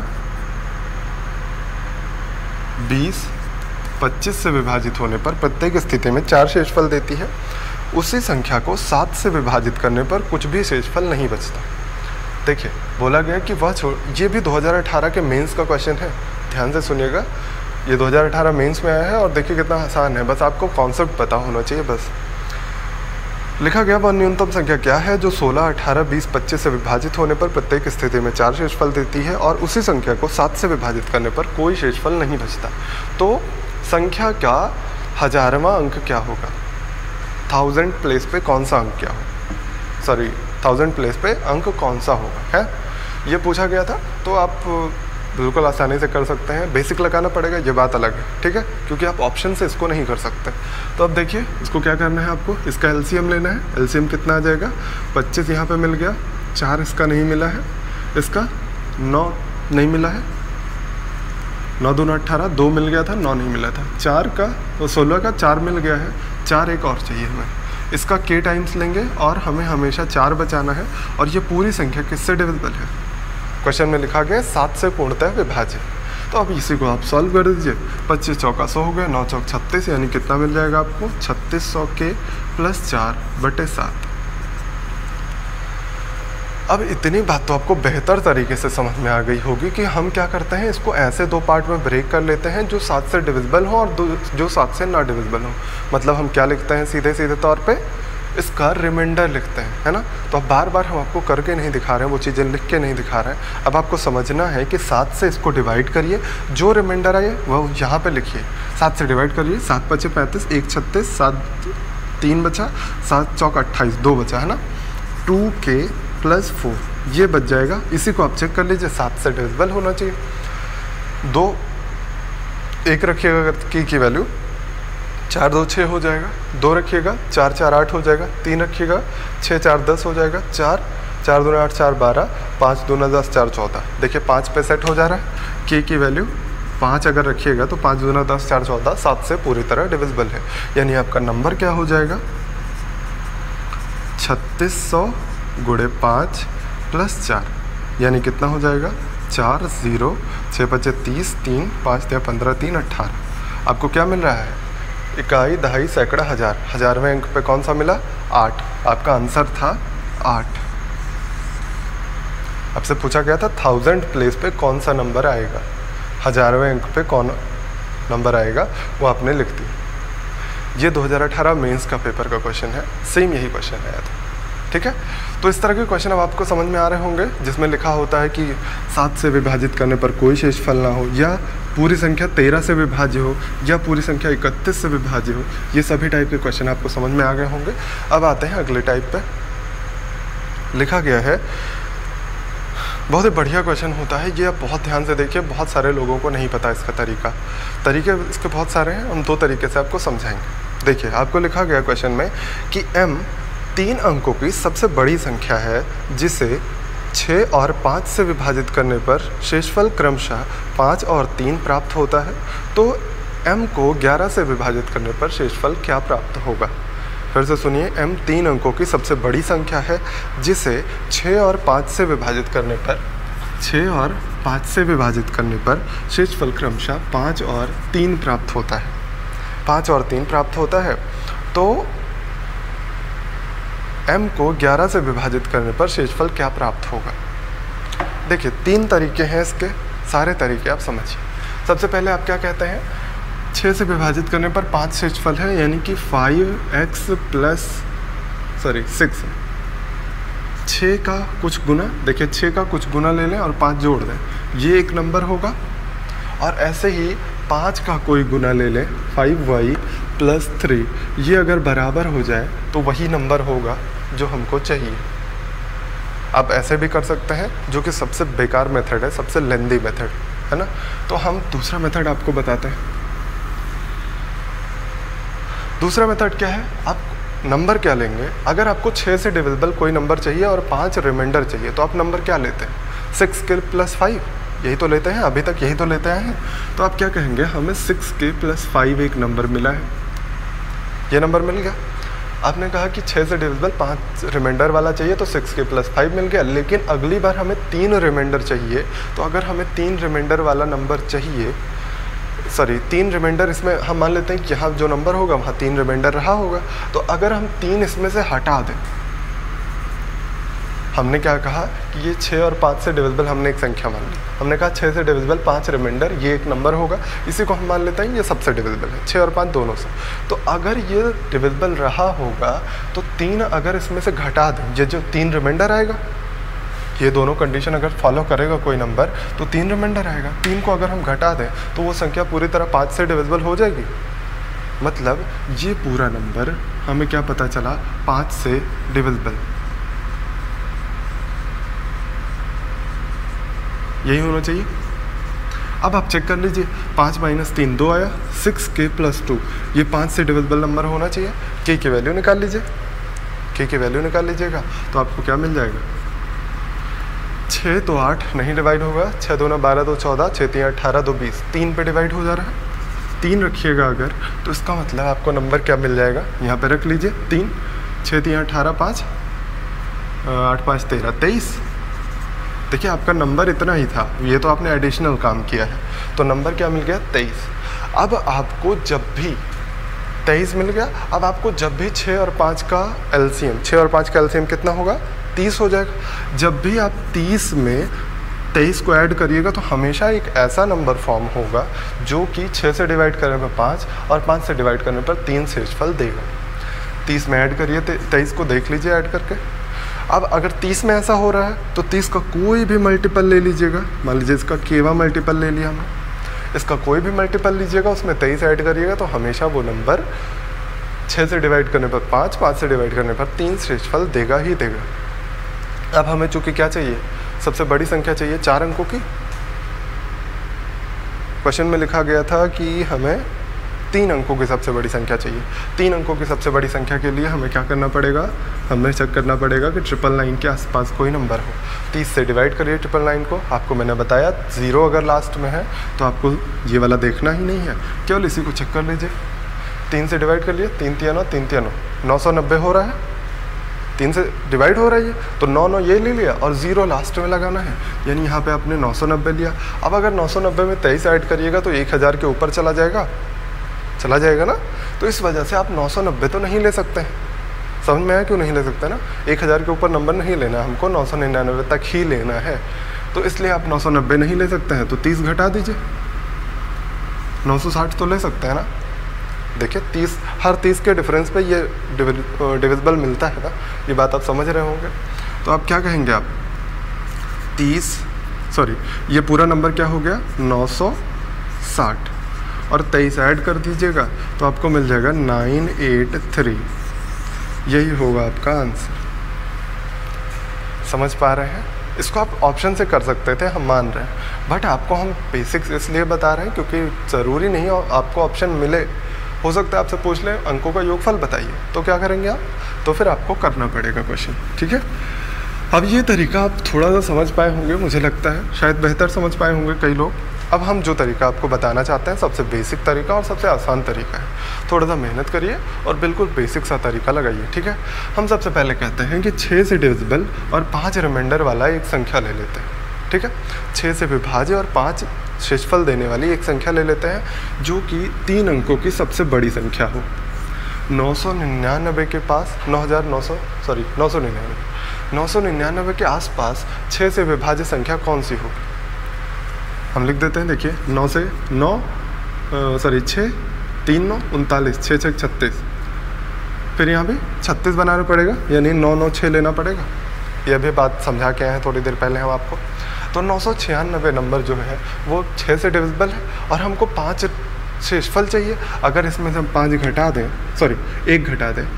बीस, पच्चीस से विभाजित होने पर प्रत्येक स्थिति में चार शेषफल देती है। उसी संख्या को सात से विभाजित करने पर कुछ भी शेषफल नहीं बचता। देखिए बोला गया कि वह छोड़, ये भी दो हज़ार अठारह के मेंस का क्वेश्चन है, ध्यान से सुनिएगा, ये दो हज़ार अठारह मेंस में आया है और देखिए कितना आसान है, बस आपको कॉन्सेप्ट पता होना चाहिए बस। लिखा गया वह न्यूनतम संख्या क्या है जो सोलह, अठारह, बीस, पच्चीस से विभाजित होने पर प्रत्येक स्थिति में चार शेषफल देती है और उसी संख्या को सात से विभाजित करने पर कोई शेषफल नहीं बचता। तो संख्या का हजारवां अंक क्या होगा, थाउजेंड प्लेस पे कौन सा अंक क्या होगा, सॉरी थाउजेंड प्लेस पे अंक कौन सा होगा, है ये पूछा गया था। तो आप बिल्कुल आसानी से कर सकते हैं, बेसिक लगाना पड़ेगा ये बात अलग है, ठीक है, क्योंकि आप ऑप्शन से इसको नहीं कर सकते। तो अब देखिए इसको क्या करना है आपको, इसका एलसीएम लेना है। एलसीएम कितना आ जाएगा, पच्चीस यहाँ पे मिल गया, चार इसका नहीं मिला है, इसका नौ नहीं मिला है, नौ दूना अट्ठारह, दो मिल गया था, नौ नहीं मिला था, चार का तो सोलह का चार मिल गया है, चार एक और चाहिए हमें, इसका के टाइम्स लेंगे और हमें हमेशा चार बचाना है। और ये पूरी संख्या किससे डिविजिबल है, क्वेश्चन में लिखा गया सात से पूर्णतः विभाजित। तो अब इसी को आप सॉल्व कर दीजिए, पच्चीस चौका सौ हो गया, नौ चौक छत्तीस, यानी कितना मिल जाएगा आपको छत्तीस सौ के प्लस चार बटे सात। अब इतनी बात तो आपको बेहतर तरीके से समझ में आ गई होगी कि हम क्या करते हैं, इसको ऐसे दो पार्ट में ब्रेक कर लेते हैं जो सात से डिविजिबल हो और जो सात से ना डिविजिबल हो। मतलब हम क्या लिखते हैं सीधे सीधे तौर पे, इसका रिमाइंडर लिखते हैं, है ना। तो अब बार बार हम आपको करके नहीं दिखा रहे हैं, वो चीज़ें लिख के नहीं दिखा रहे हैं। अब आपको समझना है कि सात से इसको डिवाइड करिए, जो रिमाइंडर आए वो यहाँ पे लिखिए, सात से डिवाइड करिए, सात पचे पैंतीस, एक छत्तीस, सात तीन बचा, सात चौक अट्ठाईस, दो बचा, है ना, टू के प्लस फोर ये बच जाएगा। इसी को आप चेक कर लीजिए, सात से डिविजिबल होना चाहिए। दो एक रखिएगा की की वैल्यू, चार दो छः हो जाएगा, दो रखिएगा, चार चार आठ हो जाएगा, तीन रखिएगा, छः चार दस हो जाएगा, चार चार दूना आठ, चार बारह, पाँच दूना दस, चार चौदह। देखिए पाँच पे सेट हो जा रहा है, के की वैल्यू पाँच अगर रखिएगा तो पाँच दूना दस, चार चौदह, सात से पूरी तरह डिविजिबल है। यानी आपका नंबर क्या हो जाएगा, छत्तीस सौ गुणे पाँच प्लस चार, यानी कितना हो जाएगा चार ज़ीरो, छः पचे तीस, तीन पाँच या पंद्रह, तीन अट्ठारह। आपको क्या मिल रहा है, इकाई, दहाई, सैकड़ा, हज़ार। हज़ारवें अंक पे कौन सा मिला, आठ। आपका आंसर था आठ। आपसे पूछा गया था थाउजेंड प्लेस पे कौन सा नंबर आएगा, हज़ारवें अंक पे कौन नंबर आएगा, वो आपने लिख दिया। ये दो हज़ार अठारह मेंस का पेपर का क्वेश्चन है, सेम यही क्वेश्चन आया था, ठीक है। तो इस तरह के क्वेश्चन अब आपको समझ में आ रहे होंगे, जिसमें लिखा होता है कि सात से विभाजित करने पर कोई शेषफल ना हो, या पूरी संख्या तेरह से विभाज्य हो, या पूरी संख्या इकतीस से विभाज्य हो। ये सभी टाइप के क्वेश्चन आपको समझ में आ गए होंगे। अब आते हैं अगले टाइप पे। लिखा गया है, बहुत ही बढ़िया क्वेश्चन होता है ये, आप बहुत ध्यान से देखिए, बहुत सारे लोगों को नहीं पता इसका तरीका। तरीके इसके बहुत सारे हैं, हम दो तरीके से आपको समझाएंगे। देखिए आपको लिखा गया क्वेश्चन में कि m तीन अंकों की सबसे बड़ी संख्या है जिसे छः और पाँच से विभाजित करने पर शेषफल क्रमशः पाँच और तीन प्राप्त होता है। तो m को ग्यारह से विभाजित करने पर शेषफल क्या प्राप्त होगा। फिर से सुनिए, m तीन अंकों की सबसे बड़ी संख्या है जिसे छः और पाँच से विभाजित करने पर छः और पाँच से विभाजित करने पर शेषफल क्रमशः पाँच और तीन प्राप्त होता है। पाँच और तीन प्राप्त होता है तो m को ग्यारह से विभाजित करने पर शेषफल क्या प्राप्त होगा। देखिए तीन तरीके हैं इसके, सारे तरीके आप समझिए। सबसे पहले आप क्या कहते हैं, छः से विभाजित करने पर पाँच शेषफल है, यानी कि five x plus sorry six है। छः का कुछ गुना, देखिए छः का कुछ गुना ले लें और पाँच जोड़ दें, ये एक नंबर होगा। और ऐसे ही पाँच का कोई गुना ले लें, फाइव वाई प्लस थ्री, ये अगर बराबर हो जाए तो वही नंबर होगा जो हमको चाहिए। आप ऐसे भी कर सकते हैं, जो कि सबसे बेकार मेथड है, सबसे लेंदी मेथड है ना। तो हम दूसरा मेथड आपको बताते हैं। दूसरा मेथड क्या है, आप नंबर क्या लेंगे, अगर आपको छः से डिविजिबल कोई नंबर चाहिए और पाँच रिमाइंडर चाहिए तो आप नंबर क्या लेते हैं, सिक्स के प्लस फाइव, यही तो लेते हैं, अभी तक यही तो लेते आए हैं। तो आप क्या कहेंगे, हमें सिक्स के प्लस फाइव एक नंबर मिला है, ये नंबर मिल गया। आपने कहा कि छः से डिविजिबल पाँच रिमाइंडर वाला चाहिए तो सिक्स के प्लस फाइव मिल गया, लेकिन अगली बार हमें तीन रिमाइंडर चाहिए। तो अगर हमें तीन रिमाइंडर वाला नंबर चाहिए, सॉरी तीन रिमाइंडर, इसमें हम मान लेते हैं कि यहाँ जो नंबर होगा वहाँ तीन रिमाइंडर रहा होगा। तो अगर हम तीन इसमें से हटा दें, हमने क्या कहा कि ये छः और पाँच से डिविजिबल हमने एक संख्या मान ली, हमने कहा छः से डिविजिबल पाँच रिमाइंडर, ये एक नंबर होगा, इसी को हम मान लेते हैं ये सबसे डिविजिबल है, छः और पाँच दोनों से। तो अगर ये डिविजिबल रहा होगा तो तीन अगर इसमें से घटा दें, ये जो तीन रिमाइंडर आएगा, ये दोनों कंडीशन अगर फॉलो करेगा कोई नंबर तो तीन रिमाइंडर आएगा। तीन को अगर हम घटा दें तो वो संख्या पूरी तरह पाँच से डिविजिबल हो जाएगी। मतलब ये पूरा नंबर हमें क्या पता चला, पाँच से डिविजिबल, यही होना चाहिए। अब आप चेक कर लीजिए, पाँच माइनस तीन दो आया, सिक्स के प्लस टू, ये पाँच से डिविजिबल नंबर होना चाहिए। के की वैल्यू निकाल लीजिए, के की वैल्यू निकाल लीजिएगा तो आपको क्या मिल जाएगा, छः तो आठ नहीं डिवाइड होगा, छः दो ना बारह, दो चौदह, छः तीन अठारह, दो बीस, तीन पे डिवाइड हो जा रहा है। तीन रखिएगा अगर, तो इसका मतलब आपको नंबर क्या मिल जाएगा, यहाँ पे रख लीजिए तीन, छः तीन अठारह, पाँच आठ पाँच तेरह, तेईस। देखिए आपका नंबर इतना ही था, ये तो आपने एडिशनल काम किया है, तो नंबर क्या मिल गया, तेईस। अब आपको जब भी तेईस मिल गया, अब आपको जब भी छः और पाँच का एलसीएम, छः और पाँच का एलसीएम कितना होगा, तीस हो जाएगा। जब भी आप तीस में तेईस को ऐड करिएगा तो हमेशा एक ऐसा नंबर फॉर्म होगा जो कि छः से डिवाइड करने पर पाँच और पाँच से डिवाइड करने पर तीन शेषफल देगा। तीस में ऐड करिए, तेईस को देख लीजिए ऐड करके। अब अगर तीस में ऐसा हो रहा है तो तीस का कोई भी मल्टीपल ले लीजिएगा, मान लीजिए इसका केवा मल्टीपल ले लिया हमने, इसका कोई भी मल्टीपल लीजिएगा, उसमें तेईस ऐड करिएगा तो हमेशा वो नंबर छः से डिवाइड करने पर पाँच, पाँच से डिवाइड करने पर तीन शेषफल देगा ही देगा। अब हमें चूँकि क्या चाहिए, सबसे बड़ी संख्या चाहिए, चार अंकों की। क्वेश्चन में लिखा गया था कि हमें तीन अंकों की सबसे बड़ी संख्या चाहिए। तीन अंकों की सबसे बड़ी संख्या के लिए हमें क्या करना पड़ेगा, हमें चेक करना पड़ेगा कि ट्रिपल नाइन के आसपास कोई नंबर हो। तीस से डिवाइड करिए ट्रिपल नाइन को, आपको मैंने बताया ज़ीरो अगर लास्ट में है तो आपको ये वाला देखना ही नहीं है, केवल इसी को चेक कर लीजिए। तीन से डिवाइड कर लिए, तीन तिया नौ, तीन तिया नौ, नौ सौ नब्बे हो रहा है, तीन से डिवाइड हो रही है तो नौ नौ ये ले लिया और ज़ीरो लास्ट में लगाना है, यानी यहाँ पे आपने नौ सौ नब्बे लिया। अब अगर नौ सौ नब्बे में तेईस ऐड करिएगा तो एक हज़ार के ऊपर चला जाएगा, चला जाएगा ना। तो इस वजह से आप नौ सौ नब्बे तो नहीं ले सकते हैं, समझ में आया क्यों नहीं ले सकते ना, एक हज़ार के ऊपर नंबर नहीं लेना, हमको नौ सौ निन्यानवे तक ही लेना है, तो इसलिए आप नौ सौ नब्बे नहीं ले सकते हैं। तो तीस घटा दीजिए, नौ सौ साठ तो ले सकते हैं ना। देखिए तीस, हर तीस के डिफरेंस पे ये डिविजिबल मिलता है ना, ये बात आप समझ रहे होंगे। तो आप क्या कहेंगे, आप तीस सॉरी ये पूरा नंबर क्या हो गया, नौ सौ साठ, और तेईस ऐड कर दीजिएगा तो आपको मिल जाएगा नाइन एट थ्री, यही होगा आपका आंसर। समझ पा रहे हैं, इसको आप ऑप्शन से कर सकते थे, हम मान रहे हैं, बट आपको हम बेसिक्स इसलिए बता रहे हैं क्योंकि ज़रूरी नहीं आपको ऑप्शन मिले, हो सकता है आपसे पूछ लें अंकों का योगफल बताइए, तो क्या करेंगे आप, तो फिर आपको करना पड़ेगा क्वेश्चन, ठीक है। अब ये तरीका आप थोड़ा सा समझ पाए होंगे, मुझे लगता है शायद बेहतर समझ पाए होंगे कई लोग। अब हम जो तरीका आपको बताना चाहते हैं सबसे बेसिक तरीका और सबसे आसान तरीका है, थोड़ा सा मेहनत करिए और बिल्कुल बेसिक सा तरीका लगाइए, ठीक है। हम सबसे पहले कहते हैं कि छः से डिविजिबल और पाँच रिमाइंडर वाला एक संख्या ले लेते हैं, ठीक है। छः से विभाज्य और पाँच शेषफल देने वाली एक संख्या ले लेते हैं जो कि तीन अंकों की सबसे बड़ी संख्या हो। नौ सौ निन्यानवे के पास नौ हज़ार नौ सौ सॉरी नौ सौ निन्यानवे नौ सौ निन्यानवे के आसपास छः से विभाज्य संख्या कौन सी होगी? हम लिख देते हैं, देखिए नौ से नौ सॉरी छः तीन नौ उनतालीस, छः छः छत्तीस, फिर यहाँ भी छत्तीस बनाना पड़ेगा, यानी नौ नौ छः लेना पड़ेगा। यह भी बात समझा के आए हैं थोड़ी देर पहले हम आपको। तो नौ सौ छियानवे नंबर जो है वो छः से डिविजिबल है और हमको पाँच शेषफल चाहिए। अगर इसमें से हम पाँच घटा दें, सॉरी एक घटा दें,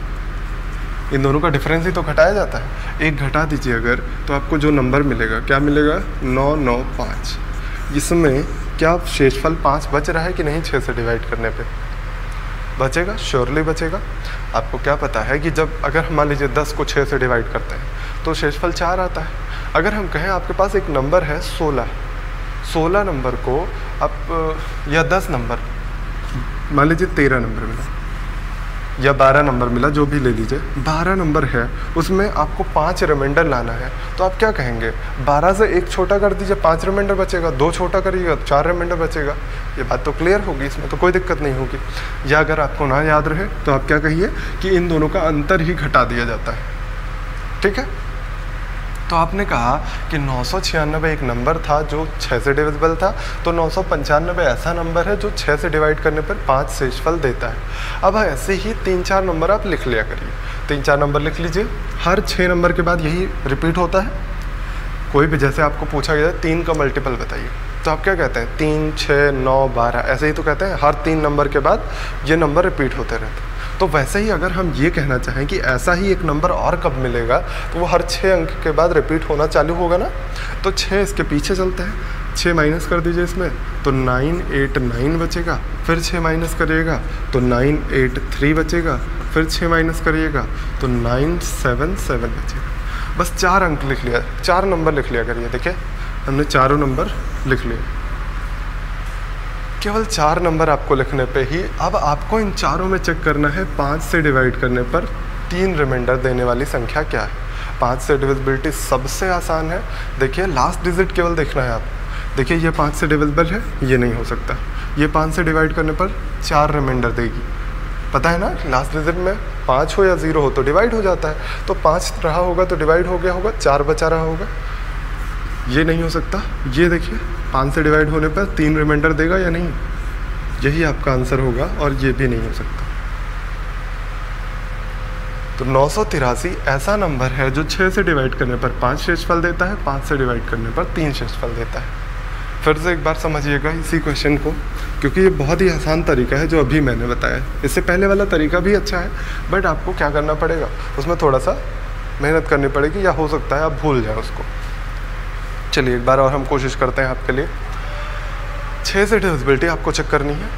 इन दोनों का डिफरेंस ही तो घटाया जाता है, एक घटा दीजिए अगर, तो आपको जो नंबर मिलेगा क्या मिलेगा? नौ नौ पाँच। इसमें क्या शेषफल पाँच बच रहा है कि नहीं? छः से डिवाइड करने पे बचेगा, श्योरली बचेगा। आपको क्या पता है कि जब अगर हम मान लीजिए दस को छः से डिवाइड करते हैं तो शेषफल चार आता है। अगर हम कहें आपके पास एक नंबर है सोलह, सोलह नंबर को आप या दस नंबर, मान लीजिए तेरह नंबर मिला या बारह नंबर मिला, जो भी ले लीजिए, बारह नंबर है, उसमें आपको पाँच रिमाइंडर लाना है, तो आप क्या कहेंगे? बारह से एक छोटा कर दीजिए, पाँच रिमाइंडर बचेगा, दो छोटा करिएगा तो चार रिमाइंडर बचेगा। ये बात तो क्लियर होगी, इसमें तो कोई दिक्कत नहीं होगी। या अगर आपको ना याद रहे तो आप क्या कहिए कि इन दोनों का अंतर ही घटा दिया जाता है, ठीक है। तो आपने कहा कि नौ सौ छियानवे एक नंबर था जो छः से डिविजिबल था, तो नौ सौ पंचानवे ऐसा नंबर है जो छः से डिवाइड करने पर पाँच शेषफल देता है। अब ऐसे ही तीन चार नंबर आप लिख लिया करिए, तीन चार नंबर लिख लीजिए, हर छः नंबर के बाद यही रिपीट होता है। कोई भी जैसे आपको पूछा गया तीन का मल्टीपल बताइए, तो आप क्या कहते हैं? तीन, छः, नौ, बारह, ऐसे ही तो कहते हैं। हर तीन नंबर के बाद ये नंबर रिपीट होते रहते हैं। तो वैसे ही अगर हम ये कहना चाहें कि ऐसा ही एक नंबर और कब मिलेगा, तो वो हर छः अंक के बाद रिपीट होना चालू होगा ना। तो छः इसके पीछे चलते हैं, छः माइनस कर दीजिए इसमें, तो नाइन एट नाइन बचेगा, फिर छः माइनस करिएगा तो नाइन एट थ्री बचेगा, फिर छः माइनस करिएगा तो नाइन सेवन सेवन बचेगा। बस चार अंक लिख लिया, चार नंबर लिख लिया करिए। देखिए हमने चारों नंबर लिख लिए, केवल चार नंबर आपको लिखने पे ही अब आपको इन चारों में चेक करना है पाँच से डिवाइड करने पर तीन रिमाइंडर देने वाली संख्या क्या है। पाँच से डिविजिबिलिटी सबसे आसान है। देखिए लास्ट डिजिट केवल देखना है आप। देखिए ये पाँच से डिविजिबल है, ये नहीं हो सकता। ये पाँच से डिवाइड करने पर चार रिमाइंडर देगी। पता है ना, लास्ट डिजिट में पाँच हो या ज़ीरो हो तो डिवाइड हो जाता है। तो पाँच रहा होगा तो डिवाइड हो गया होगा, चार बचा रहा होगा, ये नहीं हो सकता। ये देखिए पाँच से डिवाइड होने पर तीन रिमाइंडर देगा या नहीं, यही आपका आंसर होगा, और ये भी नहीं हो सकता। तो नौ सौ तिरासी ऐसा नंबर है जो छः से डिवाइड करने पर पाँच शेषफल देता है, पाँच से डिवाइड करने पर तीन शेषफल देता है। फिर से एक बार समझिएगा इसी क्वेश्चन को, क्योंकि ये बहुत ही आसान तरीका है जो अभी मैंने बताया। इससे पहले वाला तरीका भी अच्छा है, बट आपको क्या करना पड़ेगा, उसमें थोड़ा सा मेहनत करनी पड़ेगी, या हो सकता है आप भूल जाएं उसको। चलिए एक बार और हम कोशिश करते हैं आपके लिए। छः से डिविजिबिलिटी आपको चेक करनी है।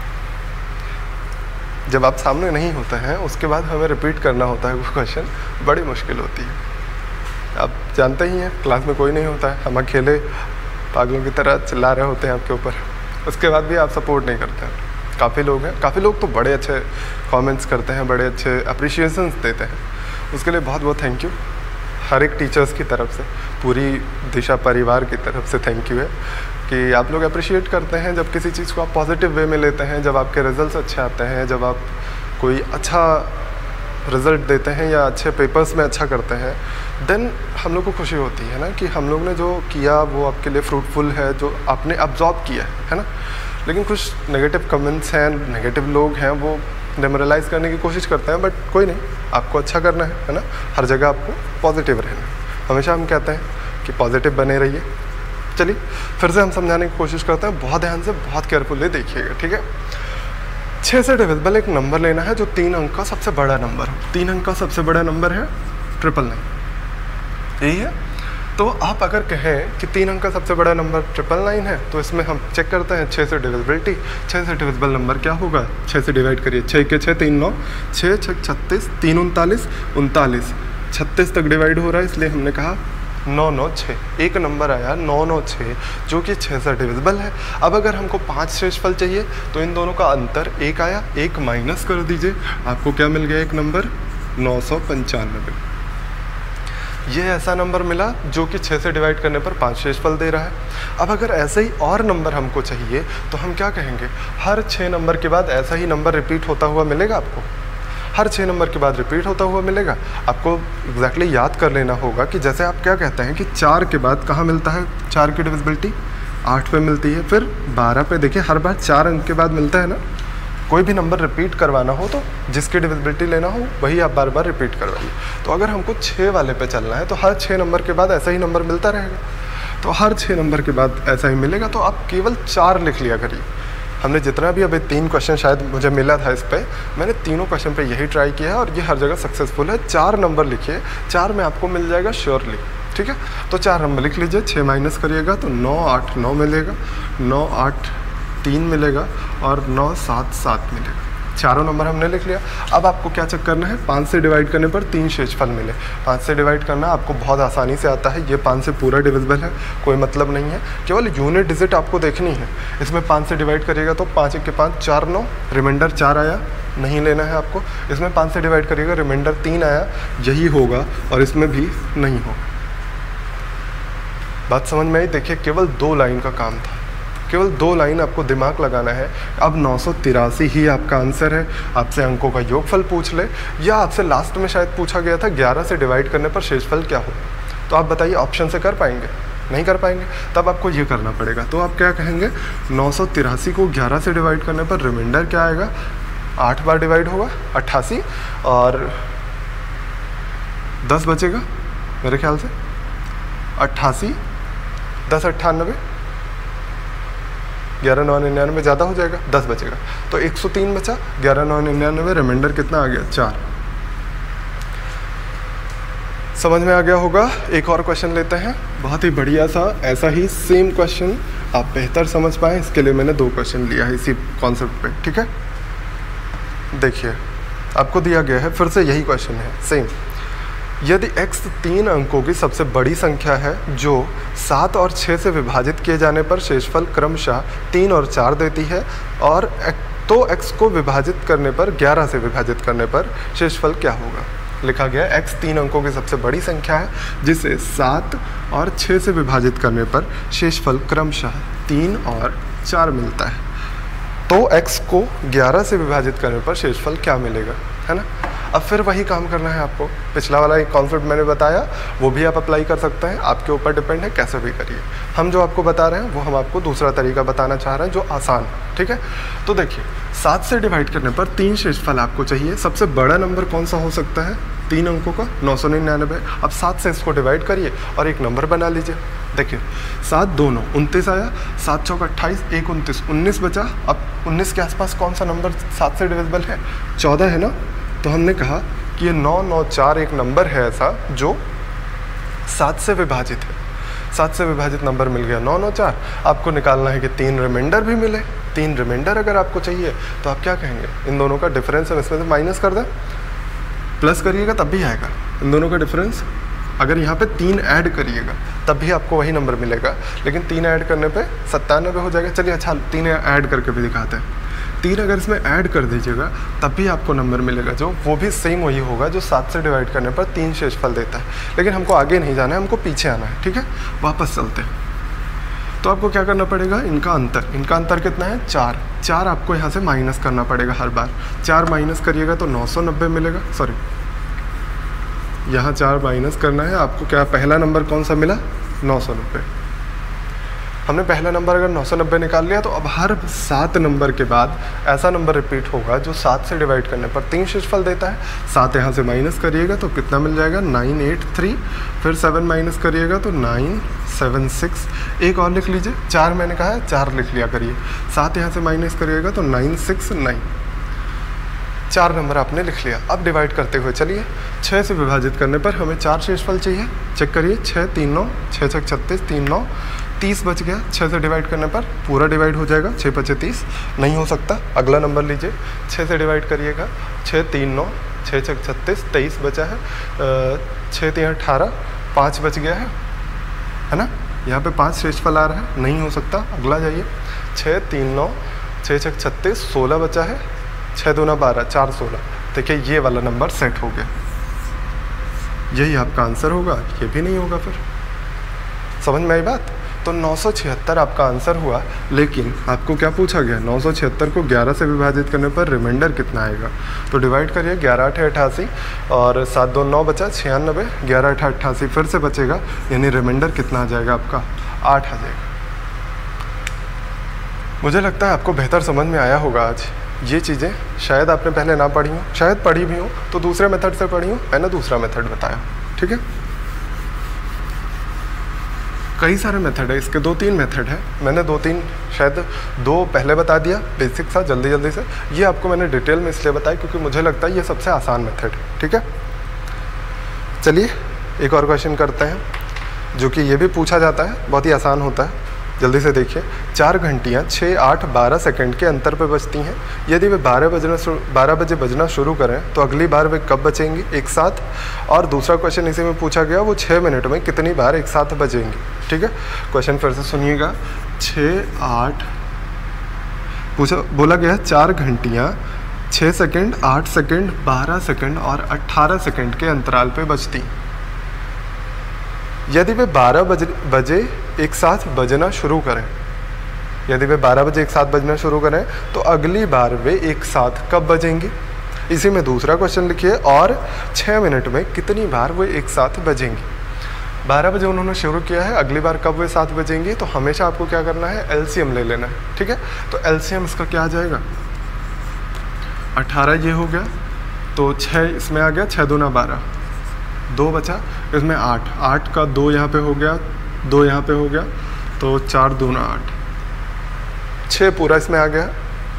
जब आप सामने नहीं होते हैं उसके बाद हमें रिपीट करना होता है वो क्वेश्चन, बड़ी मुश्किल होती है। आप जानते ही हैं क्लास में कोई नहीं होता है, हम अकेले पागलों की तरह चिल्ला रहे होते हैं आपके ऊपर, उसके बाद भी आप सपोर्ट नहीं करते हैं। काफ़ी लोग हैं, काफ़ी लोग तो बड़े अच्छे कमेंट्स करते हैं, बड़े अच्छे अप्रिशिएशंस देते हैं, उसके लिए बहुत बहुत थैंक यू। हर एक टीचर्स की तरफ से, पूरी दिशा परिवार की तरफ से थैंक यू है कि आप लोग अप्रिशिएट करते हैं जब किसी चीज़ को आप पॉजिटिव वे में लेते हैं, जब आपके रिजल्ट्स अच्छे आते हैं, जब आप कोई अच्छा रिज़ल्ट देते हैं या अच्छे पेपर्स में अच्छा करते हैं, देन हम लोग को खुशी होती है ना कि हम लोग ने जो किया वो आपके लिए फ्रूटफुल है, जो आपने अब्जॉर्ब किया है, है ना। लेकिन कुछ नेगेटिव कमेंट्स हैं, नेगेटिव लोग हैं, वो डेमोरलाइज करने की कोशिश करते हैं, बट कोई नहीं, आपको अच्छा करना है, है ना। हर जगह आपको पॉजिटिव रहना है, हमेशा हम कहते हैं कि पॉजिटिव बने रहिए। चलिए फिर से हम समझाने की कोशिश करते हैं, बहुत ध्यान से, बहुत केयरफुली देखिएगा, ठीक है। छः से डिविजिबल एक नंबर लेना है जो तीन अंक का सबसे बड़ा नंबर हो। तीन अंक का सबसे बड़ा नंबर है ट्रिपल नाइन, यही है। तो आप अगर कहें कि तीन अंक का सबसे बड़ा नंबर ट्रिपल नाइन है, तो इसमें हम चेक करते हैं छः से डिविजिबिलिटी। छः से डिविजिबल नंबर क्या होगा, छः से डिवाइड करिए, छः के छः, तीन नौ, छः छः छत्तीस, तीन उनतालीस, उनतालीस, छत्तीस तक डिवाइड हो रहा है, इसलिए हमने कहा नौ नौ छः। एक नंबर आया नौ नौ छः जो कि छः से डिविजिबल है। अब अगर हमको पाँच शेषफल चाहिए तो इन दोनों का अंतर एक आया, एक माइनस कर दीजिए, आपको क्या मिल गया, एक नंबर नौ सौ पंचानवे। ये ऐसा नंबर मिला जो कि छः से डिवाइड करने पर पाँच शेषफल दे रहा है। अब अगर ऐसे ही और नंबर हमको चाहिए तो हम क्या कहेंगे, हर छः नंबर के बाद ऐसा ही नंबर रिपीट होता हुआ मिलेगा आपको, हर छः नंबर के बाद रिपीट होता हुआ मिलेगा। आपको एग्जैक्टली exactly याद कर लेना होगा कि जैसे आप क्या कहते हैं कि चार के बाद कहाँ मिलता है, चार की डिविजिबिलिटी आठ पे मिलती है, फिर बारह पे। देखिए हर बार चार अंक के बाद मिलता है ना। कोई भी नंबर रिपीट करवाना हो तो जिसकी डिविजिबिलिटी लेना हो वही आप बार बार रिपीट करवाइए। तो अगर हमको छः वाले पे चलना है तो हर छः नंबर के बाद ऐसा ही नंबर मिलता रहेगा, तो हर छः नंबर के बाद ऐसा ही मिलेगा। तो आप केवल चार लिख लिया करिए। हमने जितना भी अभी तीन क्वेश्चन शायद मुझे मिला था इस पर, मैंने तीनों क्वेश्चन पे यही ट्राई किया है और ये हर जगह सक्सेसफुल है। चार नंबर लिखिए, चार में आपको मिल जाएगा श्योरली, ठीक है। तो चार नंबर लिख लीजिए, छः माइनस करिएगा तो नौ आठ नौ मिलेगा, नौ आठ तीन मिलेगा और नौ सात सात मिलेगा। चारों नंबर हमने लिख लिया। अब आपको क्या चेक करना है, पाँच से डिवाइड करने पर तीन शेषफल मिले। पाँच से डिवाइड करना आपको बहुत आसानी से आता है, ये पाँच से पूरा डिविजिबल है, कोई मतलब नहीं है, केवल यूनिट डिजिट आपको देखनी है। इसमें पाँच से डिवाइड करिएगा तो पाँच एक के पाँच, चार नौ, रिमाइंडर चार आया, नहीं लेना है आपको। इसमें पाँच से डिवाइड करिएगा, रिमाइंडर तीन आया, यही होगा, और इसमें भी नहीं होगा। बात समझ में आई? देखिए केवल दो लाइन का काम था, केवल दो लाइन आपको दिमाग लगाना है। अब नौ सौ तिरासी ही आपका आंसर है। आपसे अंकों का योगफल पूछ ले, या आपसे लास्ट में शायद पूछा गया था ग्यारह से डिवाइड करने पर शेषफल क्या हो, तो आप बताइए ऑप्शन से कर पाएंगे? नहीं कर पाएंगे। तब आपको ये करना पड़ेगा। तो आप क्या कहेंगे, नौ सौ तिरासी को ग्यारह से डिवाइड करने पर रिमाइंडर क्या आएगा, आठ बार डिवाइड होगा अट्ठासी, और दस बचेगा मेरे ख्याल से, अट्ठासी दस अट्ठानबे, ग्यारह नौ निन्यानवे ज़्यादा हो जाएगा, दस बचेगा तो एक सौ तीन बचा, ग्यारह नौ निन्यानवे, रिमाइंडर कितना आ गया, चार। समझ में आ गया होगा। एक और क्वेश्चन लेते हैं, बहुत ही बढ़िया सा, ऐसा ही सेम क्वेश्चन आप बेहतर समझ पाएँ इसके लिए मैंने दो क्वेश्चन लिया है इसी कॉन्सेप्ट पे, ठीक है। देखिए आपको दिया गया है, फिर से यही क्वेश्चन है सेम। यदि x तीन अंकों की सबसे बड़ी संख्या है जो सात और छः से विभाजित किए जाने पर शेषफल क्रमशः तीन और चार देती है, और तो x को विभाजित करने पर ग्यारह से विभाजित करने पर शेषफल क्या होगा। लिखा गया x तीन अंकों की सबसे बड़ी संख्या है जिसे सात और छः से विभाजित करने पर शेषफल क्रमशः तीन और चार मिलता है, तो x को ग्यारह से विभाजित करने पर शेषफल क्या मिलेगा, है ना। अब फिर वही काम करना है आपको। पिछला वाला एक कॉन्सेप्ट मैंने बताया वो भी आप अप्लाई कर सकते हैं, आपके ऊपर डिपेंड है, कैसे भी करिए। हम जो आपको बता रहे हैं वो हम आपको दूसरा तरीका बताना चाह रहे हैं जो आसान, ठीक है। तो देखिए सात से डिवाइड करने पर तीन शेषफल आपको चाहिए। सबसे बड़ा नंबर कौन सा हो सकता है तीन अंकों का, नौ सौ निन्यानवे। अब सात से इसको डिवाइड करिए और एक नंबर बना लीजिए। देखिए सात दो नौ उनतीस आया, सात चौक अट्ठाईस, एक उनतीस, उन्नीस बचा। अब उन्नीस के आसपास कौन सा नंबर सात से डिविजिबल है, चौदह है ना। तो हमने कहा कि ये नौ नौ चार एक नंबर है ऐसा जो सात से विभाजित है। सात से विभाजित नंबर मिल गया नौ नौ चार। आपको निकालना है कि तीन रिमाइंडर भी मिले। तीन रिमाइंडर अगर आपको चाहिए तो आप क्या कहेंगे, इन दोनों का डिफरेंस है, इसमें से माइनस कर दें, प्लस करिएगा तब भी आएगा। इन दोनों का डिफरेंस अगर यहाँ पे तीन ऐड करिएगा तब भी आपको वही नंबर मिलेगा, लेकिन तीन ऐड करने पे सत्तानवे हो जाएगा। चलिए अच्छा तीन ऐड करके भी दिखाते हैं। तीन अगर इसमें ऐड कर दीजिएगा तब भी आपको नंबर मिलेगा जो वो भी सेम वही होगा जो सात से डिवाइड करने पर तीन शेषफल देता है। लेकिन हमको आगे नहीं जाना है, हमको पीछे आना है, ठीक है। वापस चलते हैं। तो आपको क्या करना पड़ेगा, इनका अंतर, इनका अंतर कितना है, चार। चार आपको यहाँ से माइनस करना पड़ेगा हर बार। चार माइनस करिएगा तो नौ सौ नब्बे मिलेगा, सॉरी यहाँ चार माइनस करना है आपको। क्या पहला नंबर कौन सा मिला, नौ सौ नब्बे। हमने पहला नंबर अगर नौ सौ नब्बे निकाल लिया तो अब हर सात नंबर के बाद ऐसा नंबर रिपीट होगा जो सात से डिवाइड करने पर तीन शेषफल देता है। सात यहाँ से माइनस करिएगा तो कितना मिल जाएगा, नाइन एट थ्री। फिर सेवन माइनस करिएगा तो नाइन सेवन सिक्स। एक और लिख लीजिए, चार मैंने कहा है चार लिख लिया करिए। सात यहाँ से माइनस करिएगा तो नाइन सिक्स नाइन। चार नंबर आपने लिख लिया। अब डिवाइड करते हुए चलिए, छः से विभाजित करने पर हमें चार शेषफल चाहिए। चेक करिए, छः तीन नौ, छः छः छत्तीस, तीन नौ तीस बच गया। छः से डिवाइड करने पर पूरा डिवाइड हो जाएगा, छः पचे तीस, नहीं हो सकता। अगला नंबर लीजिए, छः से डिवाइड करिएगा, छः तीन नौ, छः छः छत्तीस, तेईस बचा है। छः तीन अठारह, पाँच बच गया है, है ना। यहाँ पे पाँच शेषफल आ रहा है, नहीं हो सकता। अगला जाइए, छः तीन नौ, छः छः छत्तीस, सोलह बचा है। छः दूना बारह, चार सोलह। देखिए ये वाला नंबर सेट हो गया। यही आपका आंसर होगा, ये भी नहीं होगा। फिर समझ में आई बात? तो नौ सौ छिहत्तर आपका आंसर हुआ, लेकिन आपको क्या पूछा गया, नौ सौ छिहत्तर को ग्यारह से विभाजित करने पर रिमाइंडर कितना आएगा। तो डिवाइड करिए, ग्यारह अठे अठासी और सात दो नौ बचा छियानबे, ग्यारह अठा अट्ठासी फिर से बचेगा, यानी रिमाइंडर कितना आ जाएगा आपका, आठ आ जाएगा। मुझे लगता है आपको बेहतर समझ में आया होगा आज। ये चीज़ें शायद आपने पहले ना पढ़ी हो, शायद पढ़ी भी हो तो दूसरे मेथड से पढ़ी हो, मैंने दूसरा मेथड बताया। ठीक है, कई सारे मेथड है इसके, दो तीन मेथड है, मैंने दो तीन शायद दो पहले बता दिया बेसिक सा जल्दी जल्दी से, ये आपको मैंने डिटेल में इसलिए बताया क्योंकि मुझे लगता है ये सबसे आसान मेथड है। ठीक है, चलिए एक और क्वेश्चन करते हैं जो कि ये भी पूछा जाता है, बहुत ही आसान होता है, जल्दी से देखिए। चार घंटियाँ छः आठ बारह सेकंड के अंतर पे बजती हैं। यदि वे बारह बजना बारह बजे बजना शुरू करें तो अगली बार वे कब बजेंगी एक साथ। और दूसरा क्वेश्चन इसी में पूछा गया, वो छः मिनट में कितनी बार एक साथ बजेंगी। ठीक है, क्वेश्चन फिर से सुनिएगा। छः आठ पूछा बोला गया चार घंटियाँ छः सेकंड आठ सेकंड बारह सेकंड और अट्ठारह सेकंड के अंतराल पे बजती। यदि वे बारह बजे बजे एक साथ बजना शुरू करें यदि वे बारह बजे एक साथ बजना शुरू करें तो अगली बार वे एक साथ कब बजेंगी। इसी में दूसरा क्वेश्चन लिखिए, और छः मिनट में कितनी बार वे एक साथ बजेंगी। बारह बजे उन्होंने शुरू किया है, अगली बार कब वे साथ बजेंगी, तो हमेशा आपको क्या करना है, एलसीएम ले लेना है। ठीक है, तो एलसीएम इसका क्या आ जाएगा, अठारह ये हो गया, तो छः इसमें आ गया, छः दूना बारह, दो बचा, इसमें आठ, आठ का दो यहाँ पे हो गया, दो यहाँ पे हो गया, तो चार दूना आठ, छः पूरा इसमें आ गया,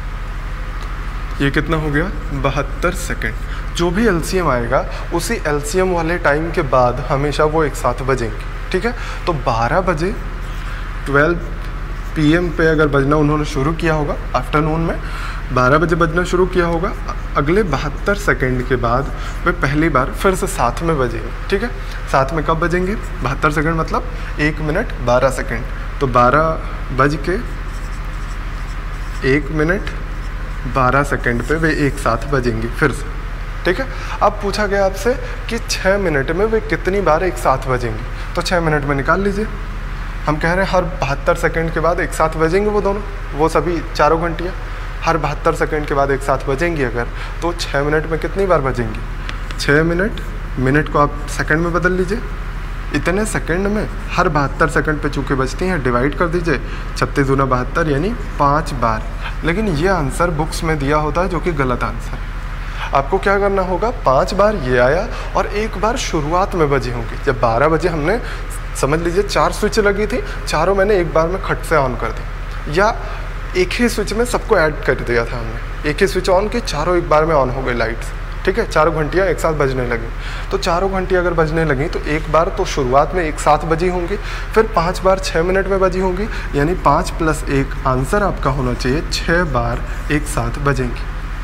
ये कितना हो गया, बहत्तर सेकंड। जो भी एलसीएम आएगा उसी एलसीएम वाले टाइम के बाद हमेशा वो एक साथ बजेंगे। ठीक है, तो बारह बजे ट्वेल्व पीएम पे अगर बजना उन्होंने शुरू किया होगा, आफ्टरनून में बारह बजे बजना शुरू किया होगा, अगले बहत्तर सेकंड के बाद वे पहली बार फिर से साथ में बजेंगे। ठीक है, साथ में कब बजेंगे, बहत्तर सेकंड मतलब एक मिनट बारह सेकंड, तो बारह बज के एक मिनट बारह सेकंड पे वे एक साथ बजेंगे फिर से। ठीक है, अब पूछा गया आपसे कि छः मिनट में वे कितनी बार एक साथ बजेंगे, तो छः मिनट में निकाल लीजिए। हम कह रहे हैं हर बहत्तर सेकंड के बाद एक साथ बजेंगे वो दोनों, वो सभी चारों घंटियाँ हर बहत्तर सेकंड के बाद एक साथ बजेंगी अगर, तो छः मिनट में कितनी बार बजेंगी, छः मिनट, मिनट को आप सेकंड में बदल लीजिए, इतने सेकंड में हर बहत्तर सेकंड पे चूँकि बजती हैं, डिवाइड कर दीजिए, छत्तीस दूना बहत्तर यानी पाँच बार। लेकिन ये आंसर बुक्स में दिया होता है जो कि गलत आंसर है। आपको क्या करना होगा, पाँच बार ये आया और एक बार शुरुआत में बजी होंगी। जब बारह बजे हमने समझ लीजिए चार स्विच लगी थी, चारों मैंने एक बार में खट से ऑन कर दी, या एक ही स्विच में सबको ऐड कर दिया था हमने, एक ही स्विच ऑन की, चारों एक बार में ऑन हो गई लाइट्स। ठीक है, चारों घंटियाँ एक साथ बजने लगी, तो चारों घंटियाँ अगर बजने लगी तो एक बार तो शुरुआत में एक साथ बजी होंगी, फिर पाँच बार छः मिनट में बजी होंगी, यानी पाँच प्लस एक आंसर आपका होना चाहिए, छः बार एक साथ बजेंगी।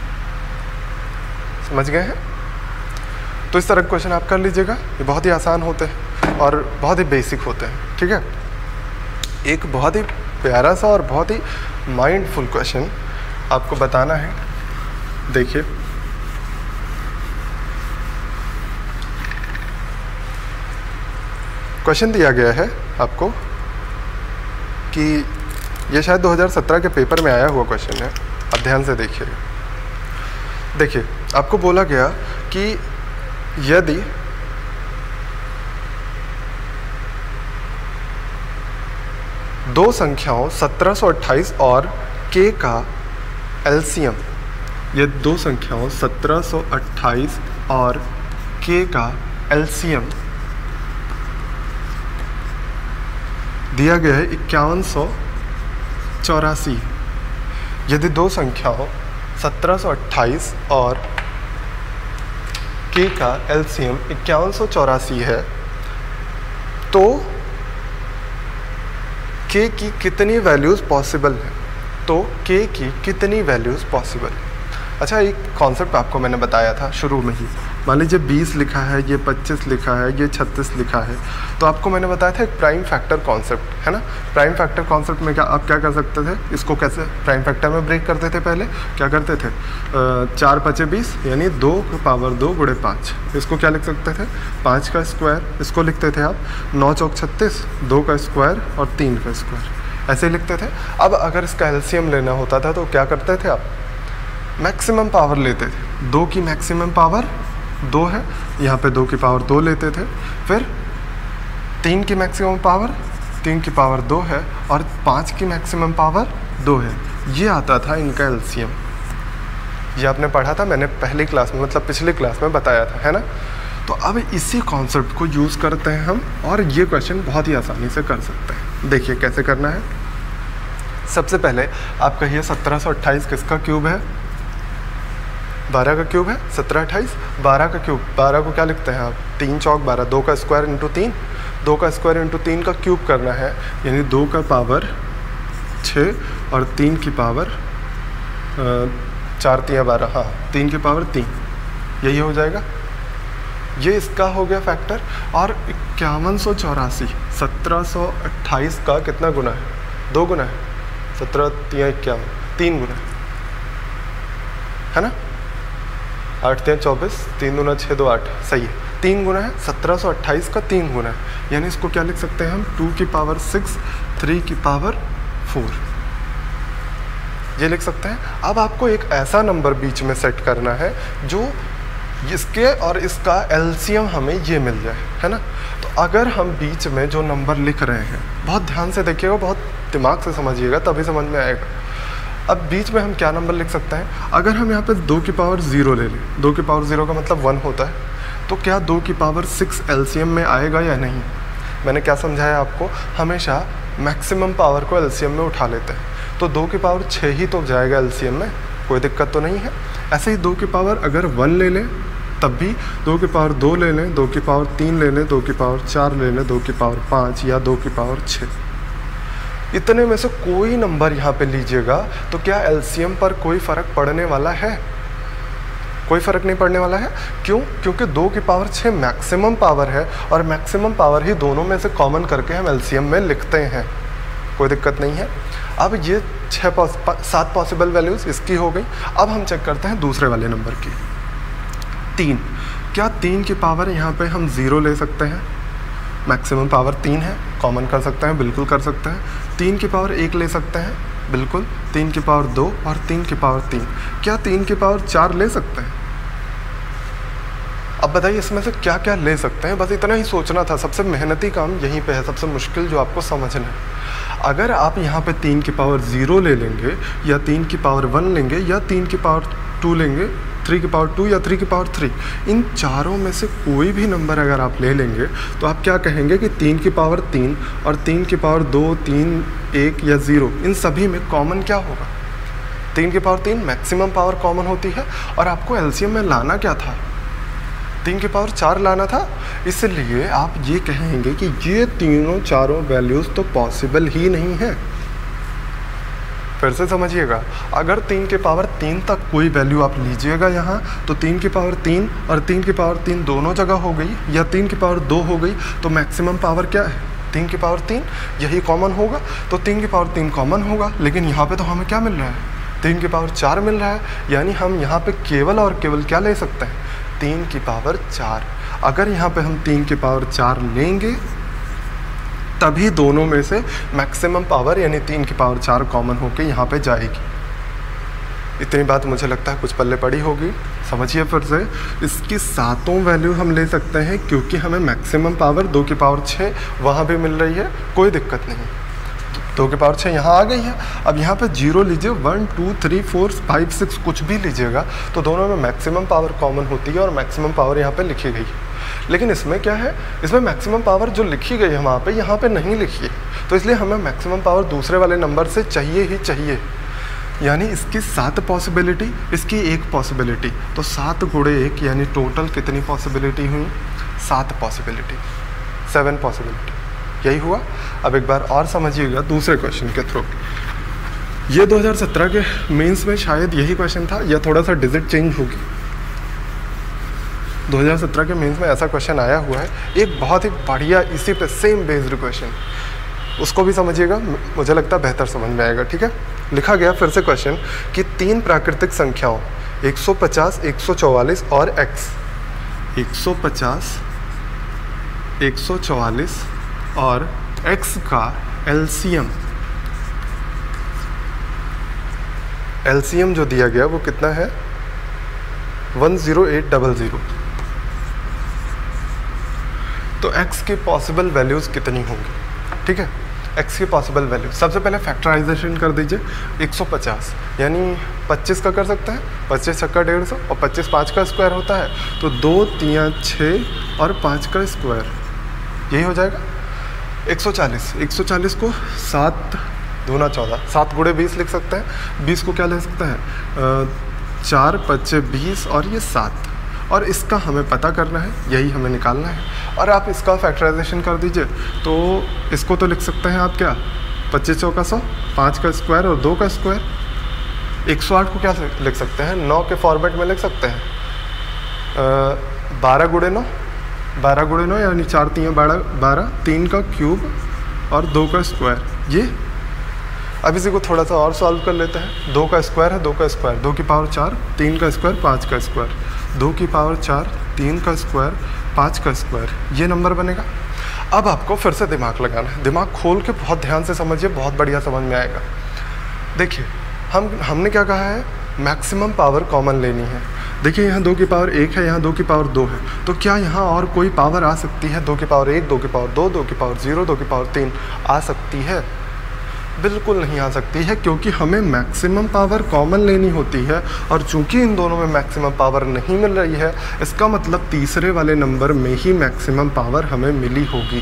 समझ गए हैं? तो इस तरह के क्वेश्चन आप कर लीजिएगा, ये बहुत ही आसान होते हैं और बहुत ही बेसिक होते हैं। ठीक है, एक बहुत ही प्यारा सा और बहुत ही माइंडफुल क्वेश्चन आपको बताना है। देखिए, क्वेश्चन दिया गया है आपको कि ये शायद दो हज़ार सत्रह के पेपर में आया हुआ क्वेश्चन है, आप ध्यान से देखिएगा। देखिए, आपको बोला गया कि यदि दो संख्याओं सत्रह सौ अट्ठाईस और k का एलसीएम, ये दो संख्याओं सत्रह सौ अट्ठाईस और k का एलसीएम दिया गया है इक्यावन सौ चौरासी। यदि दो संख्याओं सत्रह सौ अट्ठाईस और k का एलसीएम इक्यावन सौ चौरासी है तो k की कितनी वैल्यूज़ पॉसिबल है, तो k की कितनी वैल्यूज़ पॉसिबल है। अच्छा, एक कॉन्सेप्ट आपको मैंने बताया था शुरू में ही मान लीजिए बीस लिखा है, ये पच्चीस लिखा है, ये छत्तीस लिखा है, तो आपको मैंने बताया था एक प्राइम फैक्टर कॉन्सेप्ट है ना। प्राइम फैक्टर कॉन्सेप्ट में क्या आप क्या कर सकते थे, इसको कैसे प्राइम फैक्टर में ब्रेक करते थे, पहले क्या करते थे, चार पचे बीस यानी दो का पावर दो गुणे पाँच, इसको क्या लिख सकते थे, पाँच का स्क्वायर, इसको लिखते थे आप नौ चौक छत्तीस, दो का स्क्वायर और तीन का स्क्वायर, ऐसे लिखते थे। अब अगर इसका एलसीएम लेना होता था तो क्या करते थे आप, मैक्सिमम पावर लेते थे, दो की मैक्सिमम पावर दो है, यहाँ पे दो की पावर दो लेते थे, फिर तीन की मैक्सिमम पावर तीन की पावर दो है और पाँच की मैक्सिमम पावर दो है, ये आता था इनका एलसीएम। ये आपने पढ़ा था, मैंने पहली क्लास में मतलब पिछली क्लास में बताया था, है ना। तो अब इसी कॉन्सेप्ट को यूज़ करते हैं हम और ये क्वेश्चन बहुत ही आसानी से कर सकते हैं। देखिए कैसे करना है। सबसे पहले आप कहिए सत्रह सौ अट्ठाईस किसका क्यूब है, बारह का क्यूब है, सत्रह अट्ठाईस बारह का क्यूब, बारह को क्या लिखते हैं आप, तीन चौक बारह, दो का स्क्वायर इंटू तीन, दो का स्क्वायर इंटू तीन का क्यूब करना है, यानी दो का पावर छः और तीन की पावर चार तिया बारह, हाँ तीन की पावर तीन, यही हो जाएगा। ये इसका हो गया फैक्टर। और इक्यावन सौ चौरासी सत्रह सौ अट्ठाईस का कितना गुना है, दो गुना है, सत्रह तिया इक्यावन, तीन गुना है ना, आठ तिया चौबीस, तीन दूना छः, दो आठ, सही है, तीन गुना है, सत्रह सौ अट्ठाईस का तीन गुना है, यानी इसको क्या लिख सकते हैं हम, टू की पावर सिक्स, थ्री की पावर फोर, ये लिख सकते हैं। अब आपको एक ऐसा नंबर बीच में सेट करना है जो इसके और इसका एलसीएम हमें ये मिल जाए, है ना। तो अगर हम बीच में जो नंबर लिख रहे हैं, बहुत ध्यान से देखिएगा, बहुत दिमाग से समझिएगा, तभी समझ में आएगा। अब बीच में हम क्या नंबर लिख सकते हैं, अगर हम यहाँ पे दो की पावर ज़ीरो ले लें, दो की पावर ज़ीरो का मतलब वन होता है, तो क्या दो की पावर सिक्स एलसीएम में आएगा या नहीं। मैंने क्या समझाया आपको, हमेशा मैक्सिमम पावर को एलसीएम में उठा लेते हैं, तो दो की पावर छः ही तो जाएगा एलसीएम में, कोई दिक्कत तो नहीं है। ऐसे ही दो की पावर अगर वन ले लें तब भी, दो की पावर दो ले लें, दो की पावर तीन ले लें, दो की पावर चार ले लें, दो की पावर पाँच या दो की पावर छः, इतने में से कोई नंबर यहाँ पे लीजिएगा तो क्या एलसीएम पर कोई फ़र्क पड़ने वाला है, कोई फ़र्क नहीं पड़ने वाला है। क्यों, क्योंकि दो की पावर छः मैक्सिमम पावर है और मैक्सिमम पावर ही दोनों में से कॉमन करके हम एलसीएम में लिखते हैं, कोई दिक्कत नहीं है। अब ये छः पॉस सात पॉसिबल वैल्यूज़ इसकी हो गई। अब हम चेक करते हैं दूसरे वाले नंबर की, तीन। क्या तीन की पावर यहाँ पे हम ज़ीरो ले सकते हैं, मैक्सिमम पावर तीन है, कॉमन कर सकते हैं, बिल्कुल कर सकते हैं। तीन की पावर एक ले सकते हैं, बिल्कुल। तीन की पावर दो और तीन की पावर तीन। क्या तीन की पावर चार ले सकते हैं। अब बताइए इसमें से क्या क्या ले सकते हैं, बस इतना ही सोचना था। सबसे मेहनती काम यहीं पे है, सबसे मुश्किल जो आपको समझना है। अगर आप यहाँ पे तीन की पावर ज़ीरो ले लेंगे या तीन की पावर वन लेंगे या तीन की पावर टू लेंगे, थ्री की पावर टू या थ्री की पावर थ्री, इन चारों में से कोई भी नंबर अगर आप ले लेंगे तो आप क्या कहेंगे कि तीन की पावर तीन और तीन की पावर दो, तीन, एक या ज़ीरो, इन सभी में कॉमन क्या होगा। तीन की पावर तीन मैक्सिमम पावर कॉमन होती है और आपको एलसीएम में लाना क्या था, तीन की पावर चार लाना था। इसलिए आप ये कहेंगे कि ये तीनों चारों वैल्यूज़ तो पॉसिबल ही नहीं है। फिर से समझिएगा, अगर तीन के पावर तीन तक कोई वैल्यू आप लीजिएगा यहाँ, तो तीन की पावर तीन और तीन की पावर तीन दोनों जगह हो गई, या तीन की पावर दो हो गई, तो मैक्सिमम पावर क्या है, तीन की पावर तीन, यही कॉमन होगा। तो तीन की पावर तीन कॉमन होगा, लेकिन यहाँ पे तो हमें क्या मिल रहा है, तीन की पावर चार मिल रहा है, यानी हम यहाँ पे केवल और केवल क्या ले सकते हैं, तीन की पावर चार। अगर यहाँ पे हम तीन की पावर चार लेंगे तभी दोनों में से मैक्सिमम पावर यानी तीन की पावर चार कॉमन होके यहाँ पे जाएगी। इतनी बात मुझे लगता है कुछ पल्ले पड़ी होगी। समझिए फिर से, इसकी सातों वैल्यू हम ले सकते हैं क्योंकि हमें मैक्सिमम पावर दो की पावर छः वहाँ भी मिल रही है, कोई दिक्कत नहीं। दो की पावर छः यहाँ आ गई है। अब यहाँ पे जीरो लीजिए, one two three four five six कुछ भी लीजिएगा तो दोनों में मैक्सिमम पावर कॉमन होती है और मैक्सिमम पावर यहाँ पे लिखी गई है। लेकिन इसमें क्या है, इसमें मैक्सिमम पावर जो लिखी गई है वहाँ पे, यहाँ पे नहीं लिखी है, तो इसलिए हमें मैक्सिमम पावर दूसरे वाले नंबर से चाहिए ही चाहिए। यानी इसकी सात पॉसिबिलिटी, इसकी एक पॉसिबिलिटी, तो सात गुणे एक यानी टोटल कितनी पॉसिबिलिटी हुई, सात पॉसिबिलिटी, सेवन पॉसिबिलिटी, यही हुआ। अब एक बार और समझिएगा दूसरे क्वेश्चन के थ्रू। ये दो हज़ार सत्रह के मेंस में शायद यही क्वेश्चन था या थोड़ा सा डिजिट चेंज होगी। दो हज़ार सत्रह के मेंस में ऐसा क्वेश्चन आया हुआ है, एक बहुत ही बढ़िया इसी पे सेम बेस्ड क्वेश्चन, उसको भी समझिएगा, मुझे लगता है बेहतर समझ में आएगा। ठीक है, लिखा गया फिर से क्वेश्चन कि तीन प्राकृतिक संख्याओं एक सौ पचास, एक सौ चौवालीस और x, एक सौ पचास, एक सौ चौवालीस और x का एलसीएम एलसीएम जो दिया गया वो कितना है, one zero eight double zero. तो x की पॉसिबल वैल्यूज़ कितनी होंगी? ठीक है, x की पॉसिबल वैल्यू, सबसे पहले फैक्टराइजेशन कर दीजिए। एक सौ पचास यानी पच्चीस का कर सकते हैं, पच्चीस छक्का डेढ़ सौ और पच्चीस पाँच का स्क्वायर होता है, तो दो तियाँ छः और पाँच का स्क्वायर, यही हो जाएगा। एक सौ चालीस, एक सौ चालीस को सात दूना चौदह, सात गुणे बीस लिख सकते हैं, बीस को क्या ले सकते हैं, चार पच्चे बीस और ये सात, और इसका हमें पता करना है, यही हमें निकालना है। और आप इसका फैक्टराइजेशन कर दीजिए, तो इसको तो लिख सकते हैं आप क्या, पच्चीस चौका सौ, पाँच का स्क्वायर और दो का स्क्वायर। एक सौ आठ को क्या लिख सकते हैं, नौ के फॉर्मेट में लिख सकते हैं, बारह गुणे नौ, बारह गुणे नौ यानी चार तीन बारह, बारह, तीन का क्यूब और दो का स्क्वायर। ये अब इसी को थोड़ा सा और सॉल्व कर लेते हैं। दो का स्क्वायर है, दो का स्क्वायर, दो की पावर चार, तीन का स्क्वायर, पाँच का स्क्वायर, दो की पावर चार, तीन का स्क्वायर, पाँच का स्क्वायर, ये नंबर बनेगा। अब आपको फिर से दिमाग लगाना है, दिमाग खोल के बहुत ध्यान से समझिए, बहुत बढ़िया समझ में आएगा। देखिए हम हमने क्या कहा है, मैक्सिमम पावर कॉमन लेनी है। देखिए यहाँ दो की पावर एक है, यहाँ दो की पावर दो है, तो क्या यहाँ और कोई पावर आ सकती है? दो की पावर एक, दो की पावर दो, दो की पावर जीरो, दो की पावर तीन आ सकती है? बिल्कुल नहीं आ सकती है, क्योंकि हमें मैक्सिमम पावर कॉमन लेनी होती है, और चूंकि इन दोनों में मैक्सिमम पावर नहीं मिल रही है, इसका मतलब तीसरे वाले नंबर में ही मैक्सिमम पावर हमें मिली होगी।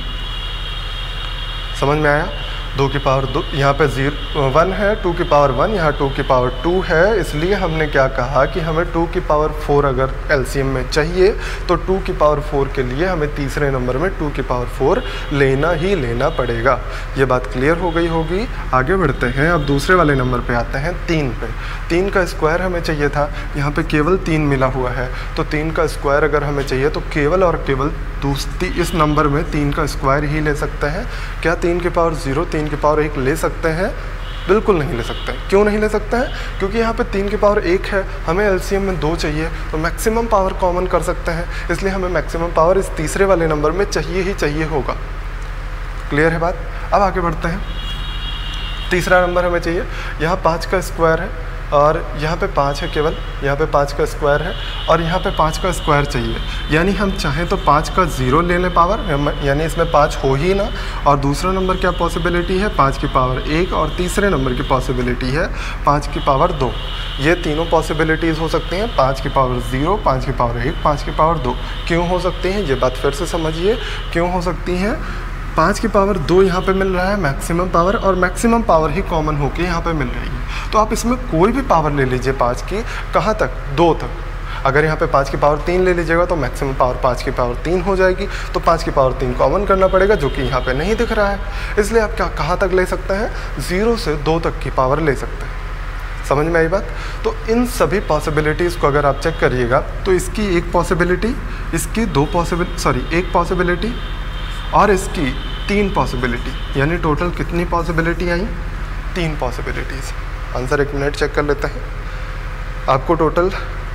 समझ में आया? दो की पावर दो, यहाँ पे जीरो वन है, टू की पावर वन, यहाँ टू की पावर टू है, इसलिए हमने क्या कहा कि हमें टू की पावर फोर अगर एलसीएम में चाहिए, तो टू की पावर फोर के लिए हमें तीसरे नंबर में टू की पावर फोर लेना ही लेना पड़ेगा। ये बात क्लियर हो गई होगी। आगे बढ़ते हैं, अब दूसरे वाले नंबर पे आते हैं, तीन पे। तीन का स्क्वायर हमें चाहिए था, यहाँ पे केवल तीन मिला हुआ है, तो तीन का स्क्वायर अगर हमें चाहिए तो केवल और केवल दूसरी इस नंबर में तीन का स्क्वायर ही ले सकते हैं। क्या तीन की पावर जीरो, तीन की पावर एक ले सकते हैं? बिल्कुल नहीं ले सकते हैं। क्यों नहीं ले सकते हैं? क्योंकि यहाँ पे तीन की पावर एक है, हमें एलसीएम में दो चाहिए, तो मैक्सिमम पावर कॉमन कर सकते हैं, इसलिए हमें मैक्सिमम पावर इस तीसरे वाले नंबर में चाहिए ही चाहिए होगा। क्लियर है बात? अब आगे बढ़ते हैं, तीसरा नंबर हमें चाहिए, यहाँ पाँच का स्क्वायर है और यहाँ पे पाँच है केवल, यहाँ पे पाँच का स्क्वायर है और यहाँ पे पाँच का स्क्वायर चाहिए, यानी हम चाहें तो पाँच का ज़ीरो ले लें पावर, यानी इसमें पाँच हो ही ना। और दूसरा नंबर क्या पॉसिबिलिटी है, पाँच की पावर एक, और तीसरे नंबर की पॉसिबिलिटी है पाँच की पावर दो। ये तीनों पॉसिबिलिटीज़ हो सकती हैं, पाँच की पावर ज़ीरो, पाँच की पावर एक, पाँच की पावर दो। क्यों हो सकती हैं ये बात फिर से समझिए, क्यों हो सकती हैं? पाँच की पावर दो यहाँ पे मिल रहा है मैक्सिमम पावर, और मैक्सिमम पावर ही कॉमन होके यहाँ पे मिल रही है। तो आप इसमें कोई भी पावर ले लीजिए पाँच की, कहाँ तक? दो तक। अगर यहाँ पे पाँच की पावर तीन ले लीजिएगा तो मैक्सिमम पावर पाँच की पावर तीन हो जाएगी, तो पाँच की पावर तीन कॉमन करना पड़ेगा, जो कि यहाँ पे नहीं दिख रहा है। इसलिए आप क्या कहाँ तक ले सकते हैं? ज़ीरो से दो तक की पावर ले सकते हैं। समझ में आई बात? तो इन सभी पॉसिबिलिटीज़ को अगर आप चेक करिएगा तो इसकी एक पॉसिबिलिटी, इसकी दो पॉसिबिल सॉरी एक पॉसिबिलिटी और इसकी तीन पॉसिबिलिटी, यानी टोटल कितनी पॉसिबिलिटी आई? तीन पॉसिबिलिटीज़। आंसर एक मिनट चेक कर लेते हैं। आपको टोटल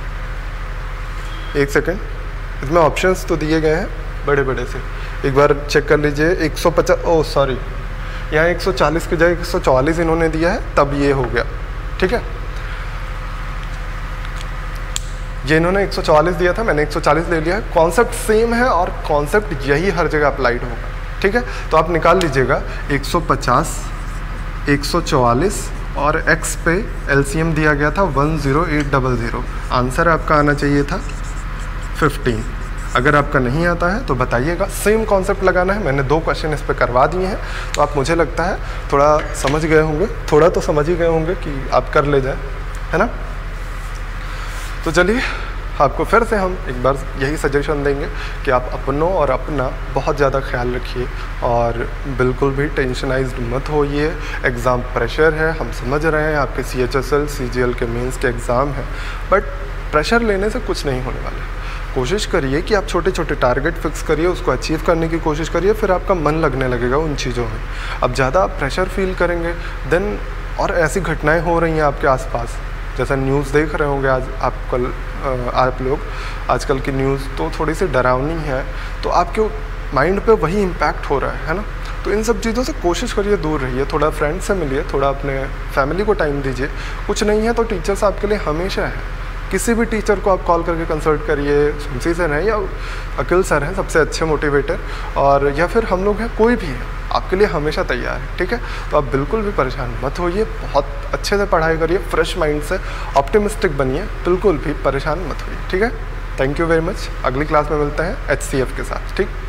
एक सेकंड, इसमें ऑप्शंस तो दिए गए हैं बड़े बड़े से, एक बार चेक कर लीजिए। एक सौ पचास ओ सॉरी यहाँ एक सौ चालीस की जगह एक सौ चौवालीस इन्होंने दिया है, तब ये हो गया। ठीक है, ये इन्होंने एक सौ चौवालीस दिया था, मैंने एक सौ चालीस ले लिया है। कॉन्सेप्ट सेम है और कॉन्सेप्ट यही हर जगह अप्लाइड होगा। ठीक है, तो आप निकाल लीजिएगा एक सौ पचास, एक सौ चौवालीस और x पे एलसीएम दिया गया था one zero eight double zero. Answer आपका आना चाहिए था फिफ्टीन। अगर आपका नहीं आता है तो बताइएगा, सेम कॉन्सेप्ट लगाना है। मैंने दो क्वेश्चन इस पे करवा दिए हैं, तो आप मुझे लगता है थोड़ा समझ गए होंगे, थोड़ा तो समझ ही गए होंगे कि आप कर ले जाए, है ना। तो चलिए आपको फिर से हम एक बार यही सजेशन देंगे कि आप अपनों और अपना बहुत ज़्यादा ख्याल रखिए और बिल्कुल भी टेंशनाइज्ड मत होइए। एग्ज़ाम प्रेशर है, हम समझ रहे हैं, आपके C H S L C G L के मेंस के एग्ज़ाम है, बट प्रेशर लेने से कुछ नहीं होने वाला है। कोशिश करिए कि आप छोटे छोटे टारगेट फिक्स करिए, उसको अचीव करने की कोशिश करिए, फिर आपका मन लगने लगेगा उन चीज़ों में। अब ज़्यादा आप प्रेशर फील करेंगे देन, और ऐसी घटनाएं हो रही हैं आपके आसपास, जैसा न्यूज़ देख रहे होंगे आज आप कल आप लोग, आजकल की न्यूज़ तो थोड़ी सी डरावनी है, तो आपके माइंड पे वही इम्पैक्ट हो रहा है है ना। तो इन सब चीज़ों से कोशिश करिए दूर रहिए, थोड़ा फ्रेंड से मिलिए, थोड़ा अपने फैमिली को टाइम दीजिए। कुछ नहीं है तो टीचर्स आपके लिए हमेशा है, किसी भी टीचर को आप कॉल करके कंसल्ट करिए, सुनसी सर हैं या अकिल सर हैं सबसे अच्छे मोटिवेटर, और या फिर हम लोग हैं, कोई भी है आपके लिए हमेशा तैयार है, ठीक है। तो आप बिल्कुल भी परेशान मत होइए, बहुत अच्छे से पढ़ाई करिए, फ्रेश माइंड से ऑप्टिमिस्टिक बनिए, बिल्कुल भी परेशान मत होइए, ठीक है। Thank you very much. अगली क्लास में मिलते हैं एच सी एफ के साथ, ठीक।